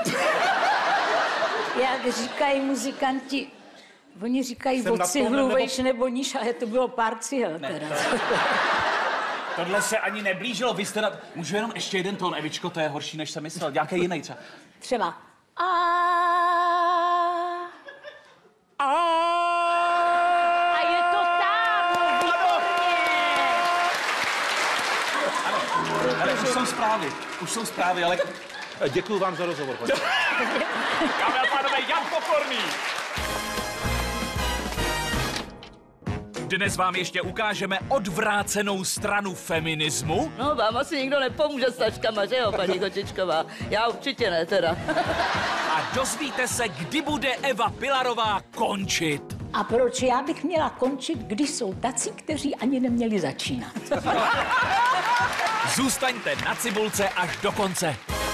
Jak říkají muzikanti, oni říkají Jsem od na tom, cihlu nebo- vejš nebo níž, ale to bylo pár cihel teda. Tohle se ani neblížilo, vy jste na... Můžu jenom ještě jeden tón, Evičko, to je horší, než jsem myslel, nějaký jiný třeba. Třeba. A... A je to tam, Ale už jsou zprávy, už jsou zprávy, ale... Děkuju vám za rozhovor, paní. Dámy a pánové, Jan Pokorný! Dnes vám ještě ukážeme odvrácenou stranu feminismu. No, vám asi nikdo nepomůže s taškama, že jo, paní Kočičková? Já určitě ne, teda. A dozvíte se, kdy bude Eva Pilarová končit. A proč já bych měla končit, když jsou tací, kteří ani neměli začínat? Zůstaňte na Cibulce až do konce.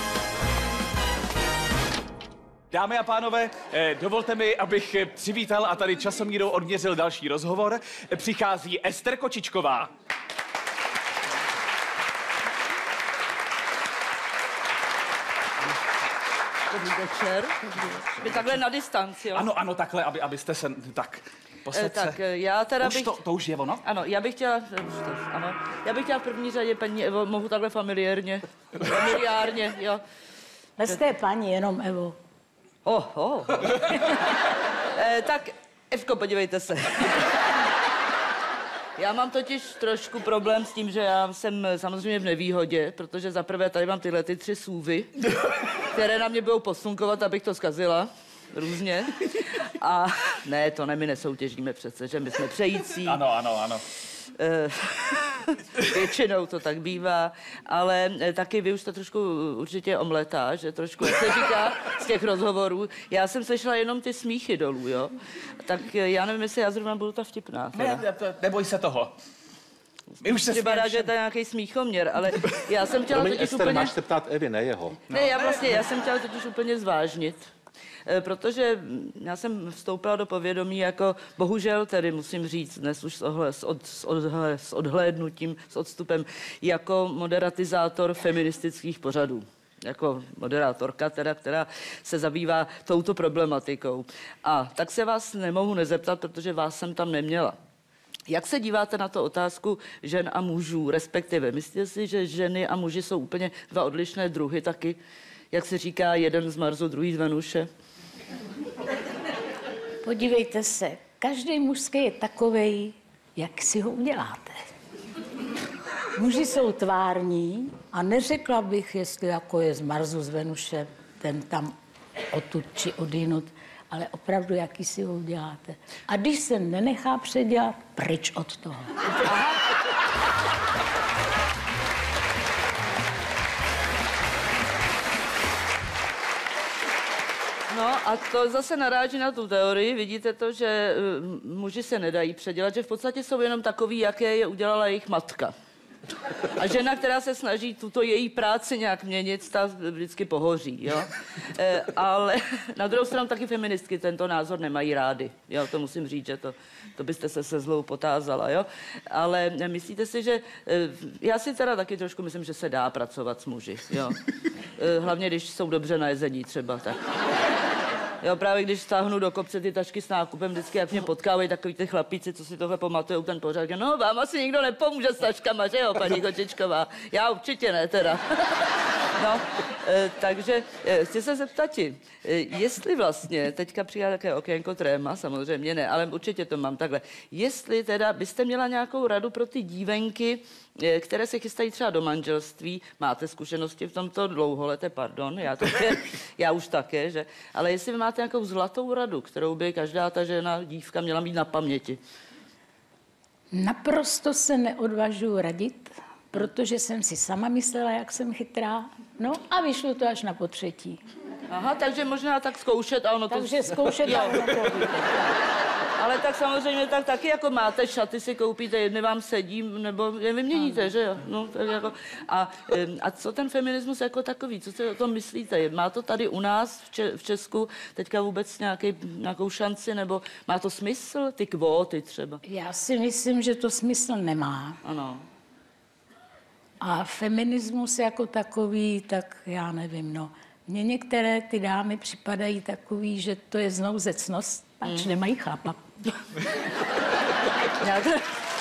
Dámy a pánové, eh, dovolte mi, abych eh, přivítal a tady časomírou odměřil další rozhovor. Eh, Přichází Ester Kočičková. Dobrý večer. Vy takhle na distanci, jo? Ano, ano, takhle, aby, abyste se... Tak, Eh, posaďte se. tak eh, já teda Už bych... to, to už je ono? Ano, já bych chtěla, už to, ano, já bych chtěla v první řadě, paní Evo, mohu takhle familiárně, familiárně, jo. Hezké paní, jenom Evo. Oh, oh. e, tak, Evko, podívejte se. Já mám totiž trošku problém s tím, že já jsem samozřejmě v nevýhodě, protože zaprvé tady mám tyhle ty tři sůvy, které na mě budou posunkovat, abych to zkazila. Různě. A ne, to ne, my nesoutěžíme přece, že my jsme přející. Ano, ano, ano. Eh, Většinou to tak bývá, ale eh, taky vy už to trošku určitě omletá, že trošku, jak se říká z těch rozhovorů. Já jsem slyšela jenom ty smíchy dolů, jo? Tak eh, já nevím, jestli já zrovna budu ta vtipná. Ne, ne, to- neboj se toho. My už se Připadá, smějeme že to je nějaký smíchoměr, ale já jsem chtěla Promiň, totiž Ester, úplně... máš se ptát Evy, ne jeho. Ne, já vlastně, já jsem chtěla totiž úplně zvážnit. Eh, Protože já jsem vstoupila do povědomí jako, bohužel tedy musím říct, dnes už s, ohle, s, od, s, odhle, s odhlédnutím, s odstupem, jako moderatizátor feministických pořadů. Jako moderátorka, teda, která se zabývá touto problematikou. A tak se vás nemohu nezeptat, protože vás jsem tam neměla. Jak se díváte na to otázku žen a mužů, respektive? Myslíte si, že ženy a muži jsou úplně dva odlišné druhy taky? Jak se říká, jeden z Marsu, druhý z Venuše? Podívejte se, každý mužský je takovej, jak si ho uděláte. Muži jsou tvární a neřekla bych, jestli jako je z Marsu, z Venuše, ten tam odtud či odinut, ale opravdu, jaký si ho uděláte. A když se nenechá předělat, pryč od toho. No a to zase naráží na tu teorii. Vidíte to, že uh, muži se nedají předělat, že v podstatě jsou jenom takový, jaké je udělala jejich matka. A žena, která se snaží tuto její práci nějak měnit, ta vždycky pohoří, jo. E, ale na druhou stranu taky feministky tento názor nemají rády. Jo, to musím říct, že to, to byste se se zlou potázala, jo. Ale myslíte si, že... E, já si teda taky trošku myslím, že se dá pracovat s muži, jo. E, hlavně, když jsou dobře najezení třeba, tak... Jo, právě když stáhnu do kopce ty tašky s nákupem, vždycky jak mě potkávají takový ty chlapíci, co si tohle pamatujou ten pořád. No, vám asi nikdo nepomůže s taškama, že jo, paní Kočičková? Já určitě ne, teda. No, e, takže e, chci se zeptat ti, e, jestli vlastně, teďka přijde také okénko tréma, samozřejmě ne, ale určitě to mám takhle. Jestli teda byste měla nějakou radu pro ty dívenky, e, které se chystají třeba do manželství, máte zkušenosti v tomto dlouholeté, pardon, já také, já už také, že, ale jestli vy máte nějakou zlatou radu, kterou by každá ta žena, dívka měla mít na paměti. Naprosto se neodvažuji radit, protože jsem si sama myslela, jak jsem chytrá. No a vyšlo to až na potřetí. Aha, takže možná tak zkoušet a ono to... Takže zkoušet a ono to vyjde. Ale tak samozřejmě tak taky jako máte šaty, si koupíte, jedny vám sedí, nebo je vyměníte, ano. Že jo? No, tak jako, a, a co ten feminismus jako takový, co si o tom myslíte? Má to tady u nás v, Če- v Česku teďka vůbec nějaký, nějakou šanci, nebo má to smysl, ty kvóty třeba? Já si myslím, že to smysl nemá. Ano. A feminismus jako takový, tak já nevím, no. Mně některé ty dámy připadají takový, že to je znouzecnost, pač mm. nemají chlapa. Já to...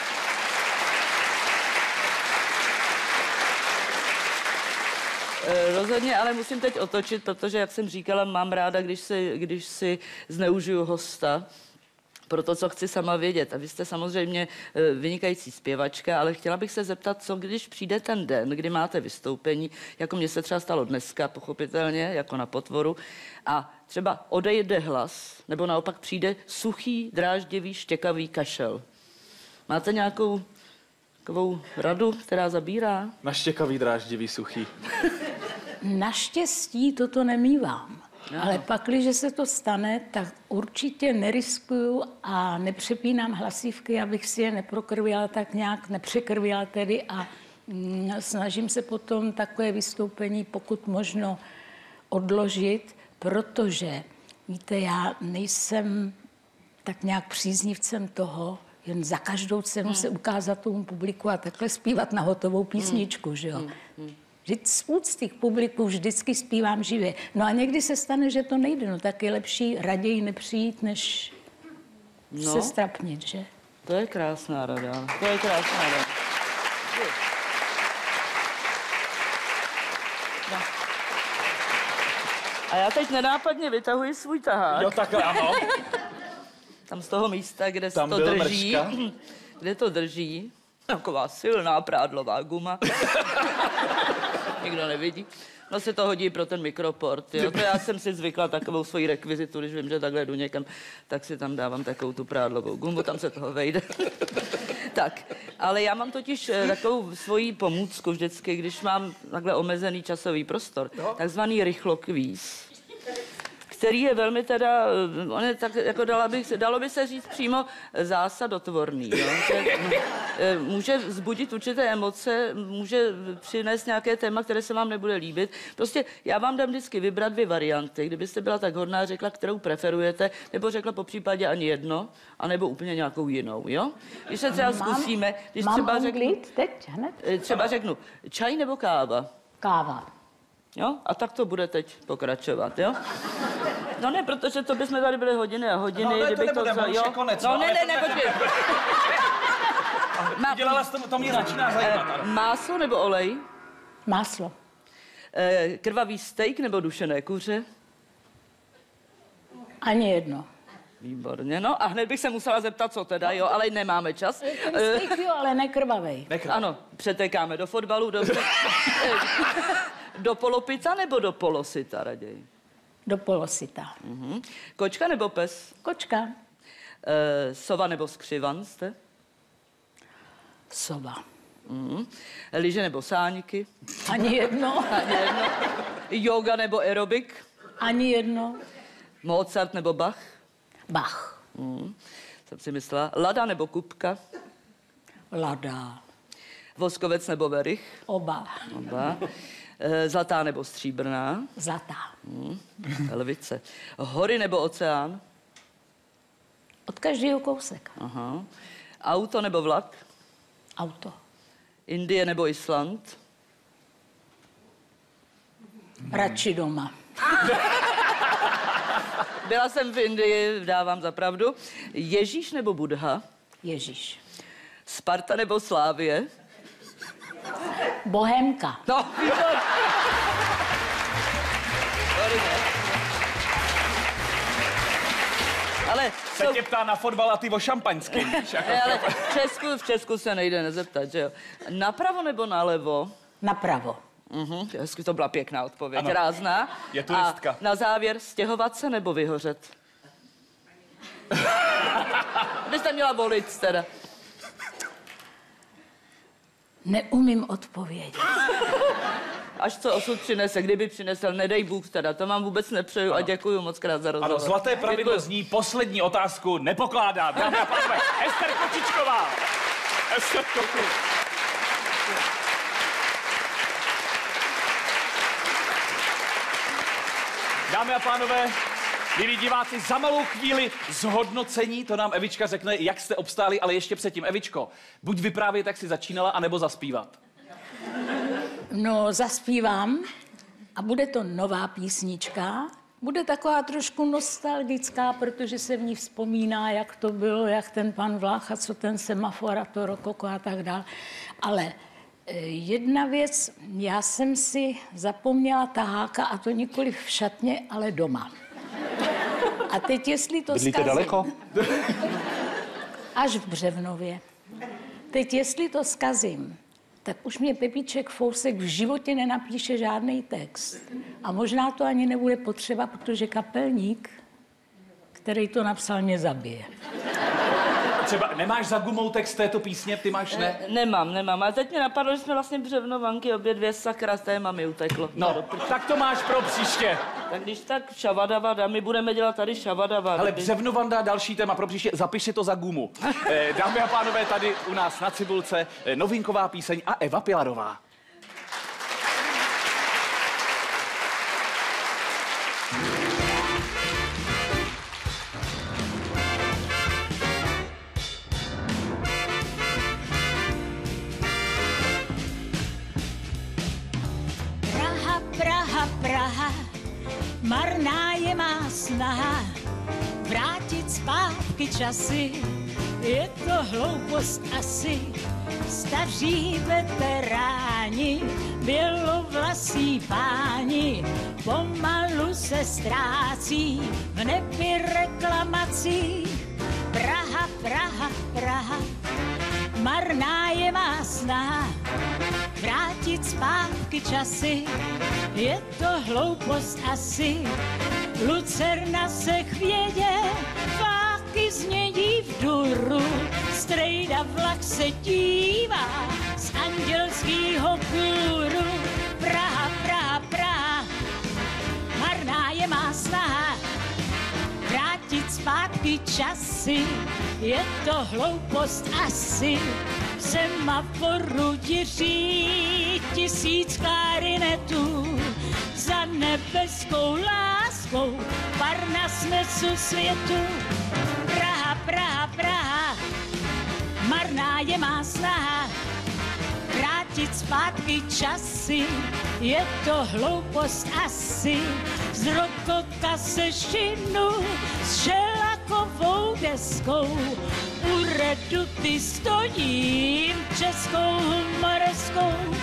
Rozhodně, ale musím teď otočit, protože, jak jsem říkala, mám ráda, když si, když si zneužiju hosta pro to, co chci sama vědět. A vy jste samozřejmě vynikající zpěvačka, ale chtěla bych se zeptat, co když přijde ten den, kdy máte vystoupení, jako mně se třeba stalo dneska, pochopitelně, jako na Potvoru, a třeba odejde hlas, nebo naopak přijde suchý, dráždivý, štěkavý kašel. Máte nějakou takovou radu, která zabírá? Naštěkavý, dráždivý, suchý. Naštěstí toto nemívám. No. Ale pak, když se to stane, tak určitě neriskuju a nepřepínám hlasivky, abych si je neprokrvila tak nějak, nepřekrvila tedy a mm, snažím se potom takové vystoupení pokud možno odložit, protože, víte, já nejsem tak nějak příznivcem toho, jen za každou cenu hmm. se ukázat tomu publiku a takhle zpívat na hotovou písničku, hmm. že jo. Hmm. Že z úcty k publiku vždycky zpívám živě. No a někdy se stane, že to nejde, no tak je lepší raději nepřijít, než no. se strapnit, že? To je krásná rada, to je krásná rada. No. A já teď nenápadně vytahuji svůj tahák. Jo, takhle, ano. Tam z toho místa, kde Tam to byl drží, mrška. kde to drží, taková silná prádlová guma. Nikdo nevidí. No se to hodí pro ten mikroport, jo. To já jsem si zvykla takovou svoji rekvizitu, když vím, že takhle jdu někam, tak si tam dávám takovou tu prádlovou gumu, tam se toho vejde. Tak, ale já mám totiž takovou svoji pomůcku vždycky, když mám takhle omezený časový prostor, no. takzvaný rychlokvíz, který je velmi teda, on je tak, jako dala bych, dalo by se říct přímo zásadotvorný. Jo? Že, může vzbudit určité emoce, může přinést nějaké téma, které se vám nebude líbit. Prostě já vám dám vždycky vybrat dvě varianty, kdybyste byla tak hodná, řekla, kterou preferujete, nebo řekla po případě ani jedno, anebo úplně nějakou jinou, jo? Když se třeba mám, zkusíme, když mám třeba řeknu, teď, hned? třeba řeknu, čaj nebo káva? Káva. Jo? A tak to bude teď pokračovat, jo? No ne, protože to bychom tady byli hodiny a hodiny. No, ne, kdybych to nebude, to už je konec. No, no ne, ne, ne, počkej. Dělala jsi to, to mě začíná zajímat. Eh, máslo nebo olej? Máslo. Eh, krvavý steak nebo dušené kuře? Ani jedno. Výborně, no a hned bych se musela zeptat, co teda, jo, ale nemáme čas. Ten steak, jo, ale nekrvavej. Ano, přetékáme do fotbalu, dobře. Do polopita nebo do polosita raději? Do polosita. Mhm. Kočka nebo pes? Kočka. E, sova nebo skřivan jste? Sova. Mhm. Lyže nebo sáňky? Ani jedno. Ani jedno. Yoga nebo aerobik? Ani jedno. Mozart nebo Bach? Bach. Mhm. Jsem si myslela. Lada nebo kupka? Lada. Voskovec nebo verich? Oba. Oba. E, zlatá nebo stříbrná? Zlatá. Hmm. Lvice. Hory nebo oceán? Od každého kousek. Aha. Auto nebo vlak? Auto. Indie nebo Island? Radši doma. Byla jsem v Indii, dávám za pravdu. Ježíš nebo Budha? Ježíš. Sparta nebo Slávie? Bohémka. No, výborně. Ale Se tě ptá na fotbal a ty o šampaňským. Ne, ale v Česku, v Česku se nejde nezeptat, že jo. Napravo nebo nalevo? Napravo. Mhm, hezky, to byla pěkná odpověď, Ano. rázná. Je turistka. A na závěr, stěhovat se nebo vyhořet? Byste měla volit teda. Neumím odpovědět. až co osud přinese, kdyby přinesl, nedej Bůh teda, to vám vůbec nepřeju a děkuji moc krát za rozhovor. Ano, zlaté pravidlo zní, poslední otázku nepokládá. Dámy a pánové, Ester Kočičková. Ester Kočičková. Dámy a pánové, milí diváci, za malou chvíli zhodnocení, to nám Evička řekne, jak jste obstáli, ale ještě předtím, Evičko, buď vyprávět, jak jsi začínala, anebo zaspívat. No, zaspívám a bude to nová písnička. Bude taková trošku nostalgická, protože se v ní vzpomíná, jak to bylo, jak ten pan Vlácha, co ten semafor a to rokoko a tak dál. Ale jedna věc, já jsem si zapomněla taháka, a to nikoli v šatně, ale doma. A teď, jestli to Bydlíte zkazím... daleko? Až v Břevnově. Teď, jestli to zkazím, tak už mě Pepíček Fousek v životě nenapíše žádný text. A možná to ani nebude potřeba, protože kapelník, který to napsal, mě zabije. Třeba nemáš za gumou text této písně, ty máš ne? Ne, nemám, nemám. Ale teď mi napadlo, že jsme vlastně Břevnovanky, obě dvě, sakra, z té mami uteklo. No, tak to máš pro příště. Tak když tak šavadavada, my budeme dělat tady šavadavada. Ale Břevnovanda, další téma pro příště, zapiš si to za gumu. Eh, dámy a pánové, tady u nás na Cibulce eh, novinková píseň a Eva Pilarová. Marná je má snaha vrátit zpátky časy, je to hloupost asi. Staří veteráni, bělovlasí páni, pomalu se ztrácí v nebi reklamací. Praha, Praha, Praha, marná je má snaha vrátit zpátky časy, je to hloupost asi. Lucerna se chvědě, fáky znědí v duru, strejda vlak se dívá z andělskýho kůru. Praha, Praha, Praha, marná je má snaha vrátit zpátky časy, je to hloupost asi. V semaforu diří tisíc klarinetů, za nebeskou láskou Parnasmesu světu. Praha, Praha, Praha, marná je má snaha vrátit zpátky časy, je to hloupost asi. Z rokoka se šinu s šelakovou deskou, u reduty stojím českou humoreskou.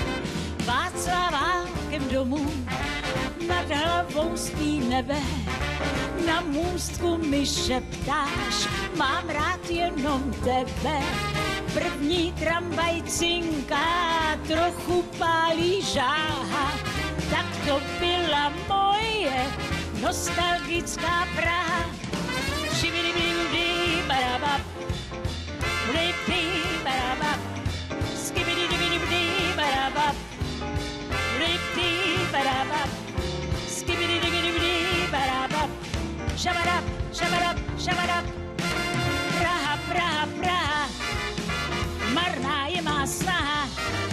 Václavákem domů nad hlavou spí nebe, na můstku mi šeptáš, mám rád jenom tebe. První tramvaj cinká, trochu pálí žáha, tak to byla moje nostalgická Praha. Šibidi-bidi-bidi, barabab, bidi barabab, skibidi-bidi-bidi, barabab, bidi barabab, skibidi-bidi-bidi, barabab, šabarab, šabarab, šabarab. Praha, Praha, Praha, marná je má snaha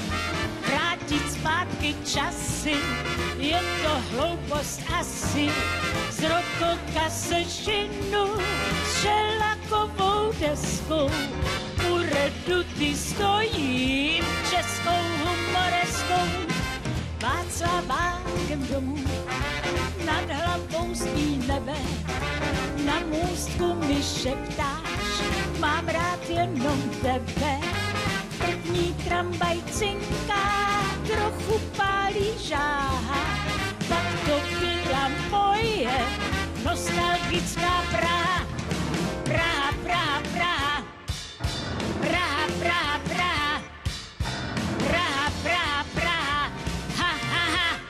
vrátit zpátky časy, je to hloupost asi. Z rokoka se šinu s šelakovou deskou, u reduty stojím českou humoreskou. Václavákem domů nad hlavou spí nebe, na můstku mi šeptáš, mám rád jenom tebe. První tramvaj cinká, trochu pálí žáha, tak to byla moje nostalgická Praha. Praha, Praha, Praha, Praha, Praha, Praha, Praha, Praha, Praha, ha, ha, ha.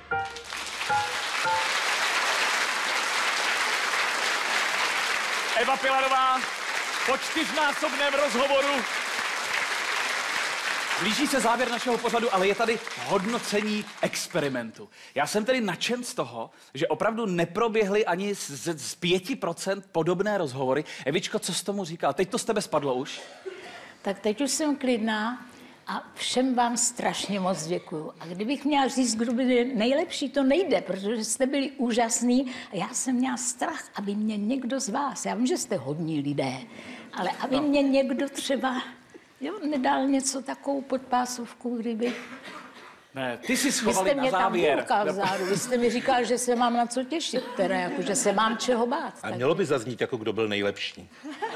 Eva Pilarová po čtyřnásobném rozhovoru Blíží se závěr našeho pořadu, ale je tady hodnocení experimentu. Já jsem tedy nadšen z toho, že opravdu neproběhly ani z, z pěti procent podobné rozhovory. Evičko, co jsi tomu říkal? Teď to z tebe spadlo už? Tak teď už jsem klidná a všem vám strašně moc děkuju. A kdybych měla říct, kdo by nejlepší, to nejde, protože jste byli úžasní a já jsem měla strach, aby mě někdo z vás, já vím, že jste hodní lidé, ale aby no. mě někdo třeba jo, nedal něco takovou podpásovku, kdyby... Ne, ty jsi schovali na závěr. Vy jste mě závěr. tam vzadu, vy jste mi říkal, že se mám na co těšit, teda, jako, že se mám čeho bát. A mělo by zaznít, jako kdo byl nejlepší.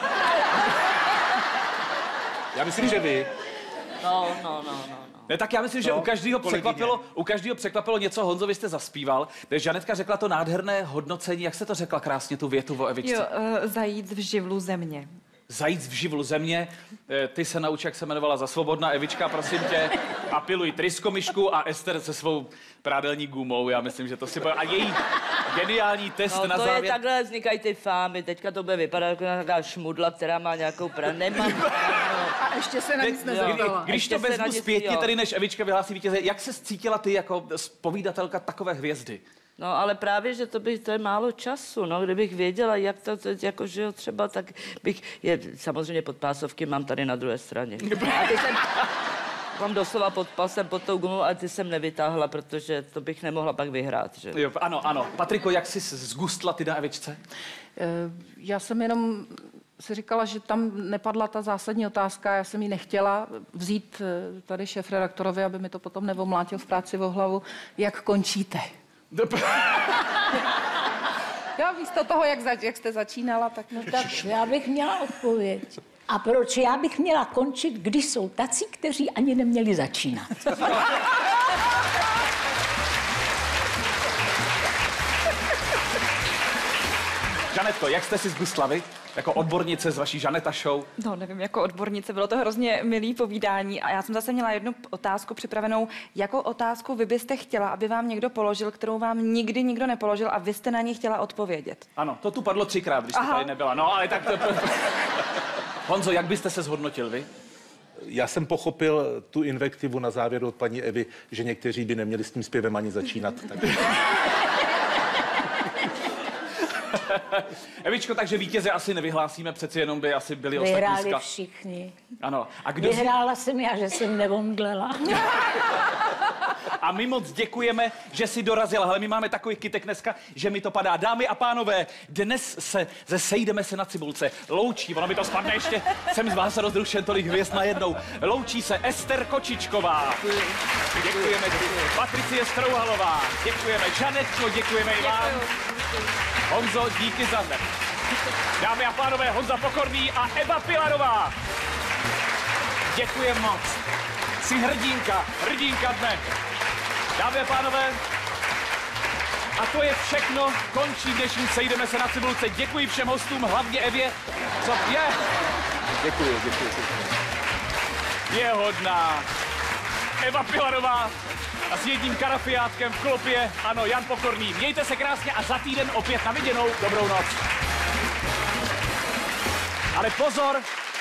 Já myslím, že vy. No, no, no, no. no. Ne, tak já myslím, že No, u každého kolegyně. překvapilo, u každého překvapilo něco. Honzo, vy jste zaspíval. Takže Žanetka řekla to nádherné hodnocení. Jak jste to řekla krásně, tu větu o Evičce? Jo, uh, zajít v živlu země. Zajít v živlu země. Eh, Ty se nauč, jak se jmenovala za Svobodná. Evička, prosím tě, apiluj tryskomyšku a Ester se svou prádelní gumou. Já myslím, že to si bude. A její geniální test No na to závěr. je takhle, vznikají ty fámy. Teďka to bude vypadat jako nějaká šmudla, která má nějakou pra... Nemám A ještě se na nic Kdy- nezeptala. Když to Ještě se vezmu na nic- zpětně, jo. tedy než Evička vyhlásí vítěze, jak se cítila ty jako povídatelka takové hvězdy? No, ale právě, že to, by, to je málo času, no, kdybych věděla, jak to, to jako, že jo, třeba, tak bych, je, samozřejmě podpásovky mám tady na druhé straně. A ty jsem, mám doslova pod pasem, pod tou gumou, ale ty jsem nevytáhla, protože to bych nemohla pak vyhrát, že? Jo, ano, ano. Patriko, jak jsi zgustla ty na Evičce? Eh, Já jsem jenom si říkala, že tam nepadla ta zásadní otázka, já jsem ji nechtěla vzít eh, tady šéfredaktorovi, aby mi to potom nevomlátil v práci o hlavu. Jak končíte? Já místo toho, jak, zač- jak jste začínala, tak... No tak já bych měla odpověď. A proč já bych měla končit, když jsou tací, kteří ani neměli začínat? Žanetko, jak jste si zgustla vy? Jako odbornice z vaší Žaneta Show. No, nevím, jako odbornice, bylo to hrozně milý povídání a já jsem zase měla jednu otázku připravenou. Jakou otázku vy byste chtěla, aby vám někdo položil, kterou vám nikdy nikdo nepoložil a vy jste na ní chtěla odpovědět? Ano, to tu padlo třikrát, když jste Aha. tady nebyla. No, ale tak to... Honzo, jak byste se zhodnotil vy? Já jsem pochopil tu invektivu na závěr od paní Evy, že někteří by neměli s tím zpěvem ani začínat. Tak... Evičko, takže vítěze asi nevyhlásíme, přeci jenom by asi byli ostatní. Vyhráli ska- všichni. Ano. A kdo z... Vyhrála jsem já, že jsem nevomdlela. A my moc děkujeme, že jsi dorazila. Hele, my máme takový kytek dneska, že mi to padá. Dámy a pánové, dnes se ze sejdeme se na Cibulce. Loučí, ono mi to spadne ještě, jsem z vás rozrušen, tolik hvězd najednou. Loučí se Ester Kočičková. Děkujeme. Patricie Strouhalová. Děkujeme. Žanetko, děkujeme i vám. Honzo, díky za dne. Dámy a pánové, Honza Pokorný a Eva Pilarová. Děkujem moc. Jsi hrdinka, hrdinka dne. Dámy a pánové, a to je všechno. Končí dnešní Sejdeme se na Cibulce. Děkuji všem hostům, hlavně Evě. Co je? Děkuji, děkuji. Je hodná. Eva Pilarová a s jedním karafiátkem v klopě, ano, Jan Pokorný. Mějte se krásně a za týden opět na viděnou. Dobrou noc. Ale pozor,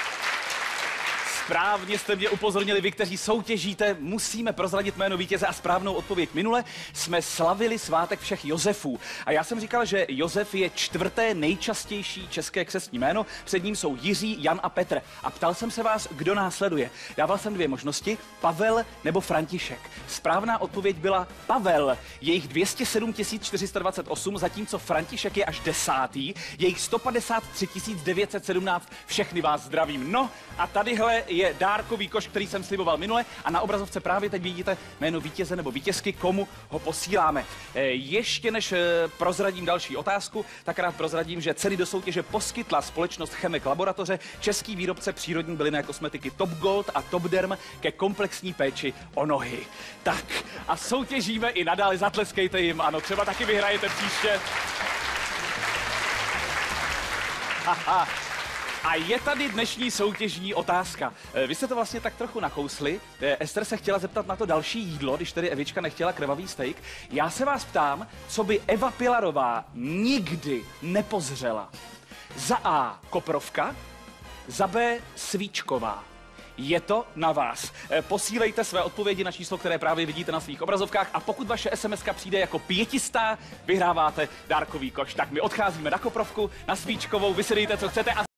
správně jste mě upozornili, vy, kteří soutěžíte, musíme prozradit jméno vítěze a správnou odpověď. Minule jsme slavili svátek všech Josefů. A já jsem říkal, že Josef je čtvrté nejčastější české křestní jméno. Před ním jsou Jiří, Jan a Petr. A ptal jsem se vás, kdo následuje. Dával jsem dvě možnosti, Pavel nebo František. Správná odpověď byla Pavel. Jejich dvě stě sedm tisíc čtyři sta dvacet osm, zatímco František je až desátý. Jejich sto padesát tři tisíc devět set sedmnáct. Všechny vás zdravím. No a tadyhle je dárkový koš, který jsem sliboval minule a na obrazovce právě teď vidíte jméno vítěze nebo vítězky, komu ho posíláme. E, ještě než e, prozradím další otázku, tak rád prozradím, že ceny do soutěže poskytla společnost Chemek Laboratoře, český výrobce přírodní bylinné kosmetiky Top Gold a Top Derm ke komplexní péči o nohy. Tak a soutěžíme i nadále, zatleskejte jim, ano, třeba taky vyhrajete příště. Haha. A je tady dnešní soutěžní otázka. Vy jste to vlastně tak trochu nakousli. Ester se chtěla zeptat na to další jídlo, když tedy Evička nechtěla krvavý steak. Já se vás ptám, co by Eva Pilarová nikdy nepozřela. Za A koprovka, za B svíčková. Je to na vás. Eh, Posílejte své odpovědi na číslo, které právě vidíte na svých obrazovkách a pokud vaše es em eska přijde jako pětistá, vyhráváte dárkový koš. Tak my odcházíme na Koprovku, na Svíčkovou, vy si dejte, co chcete a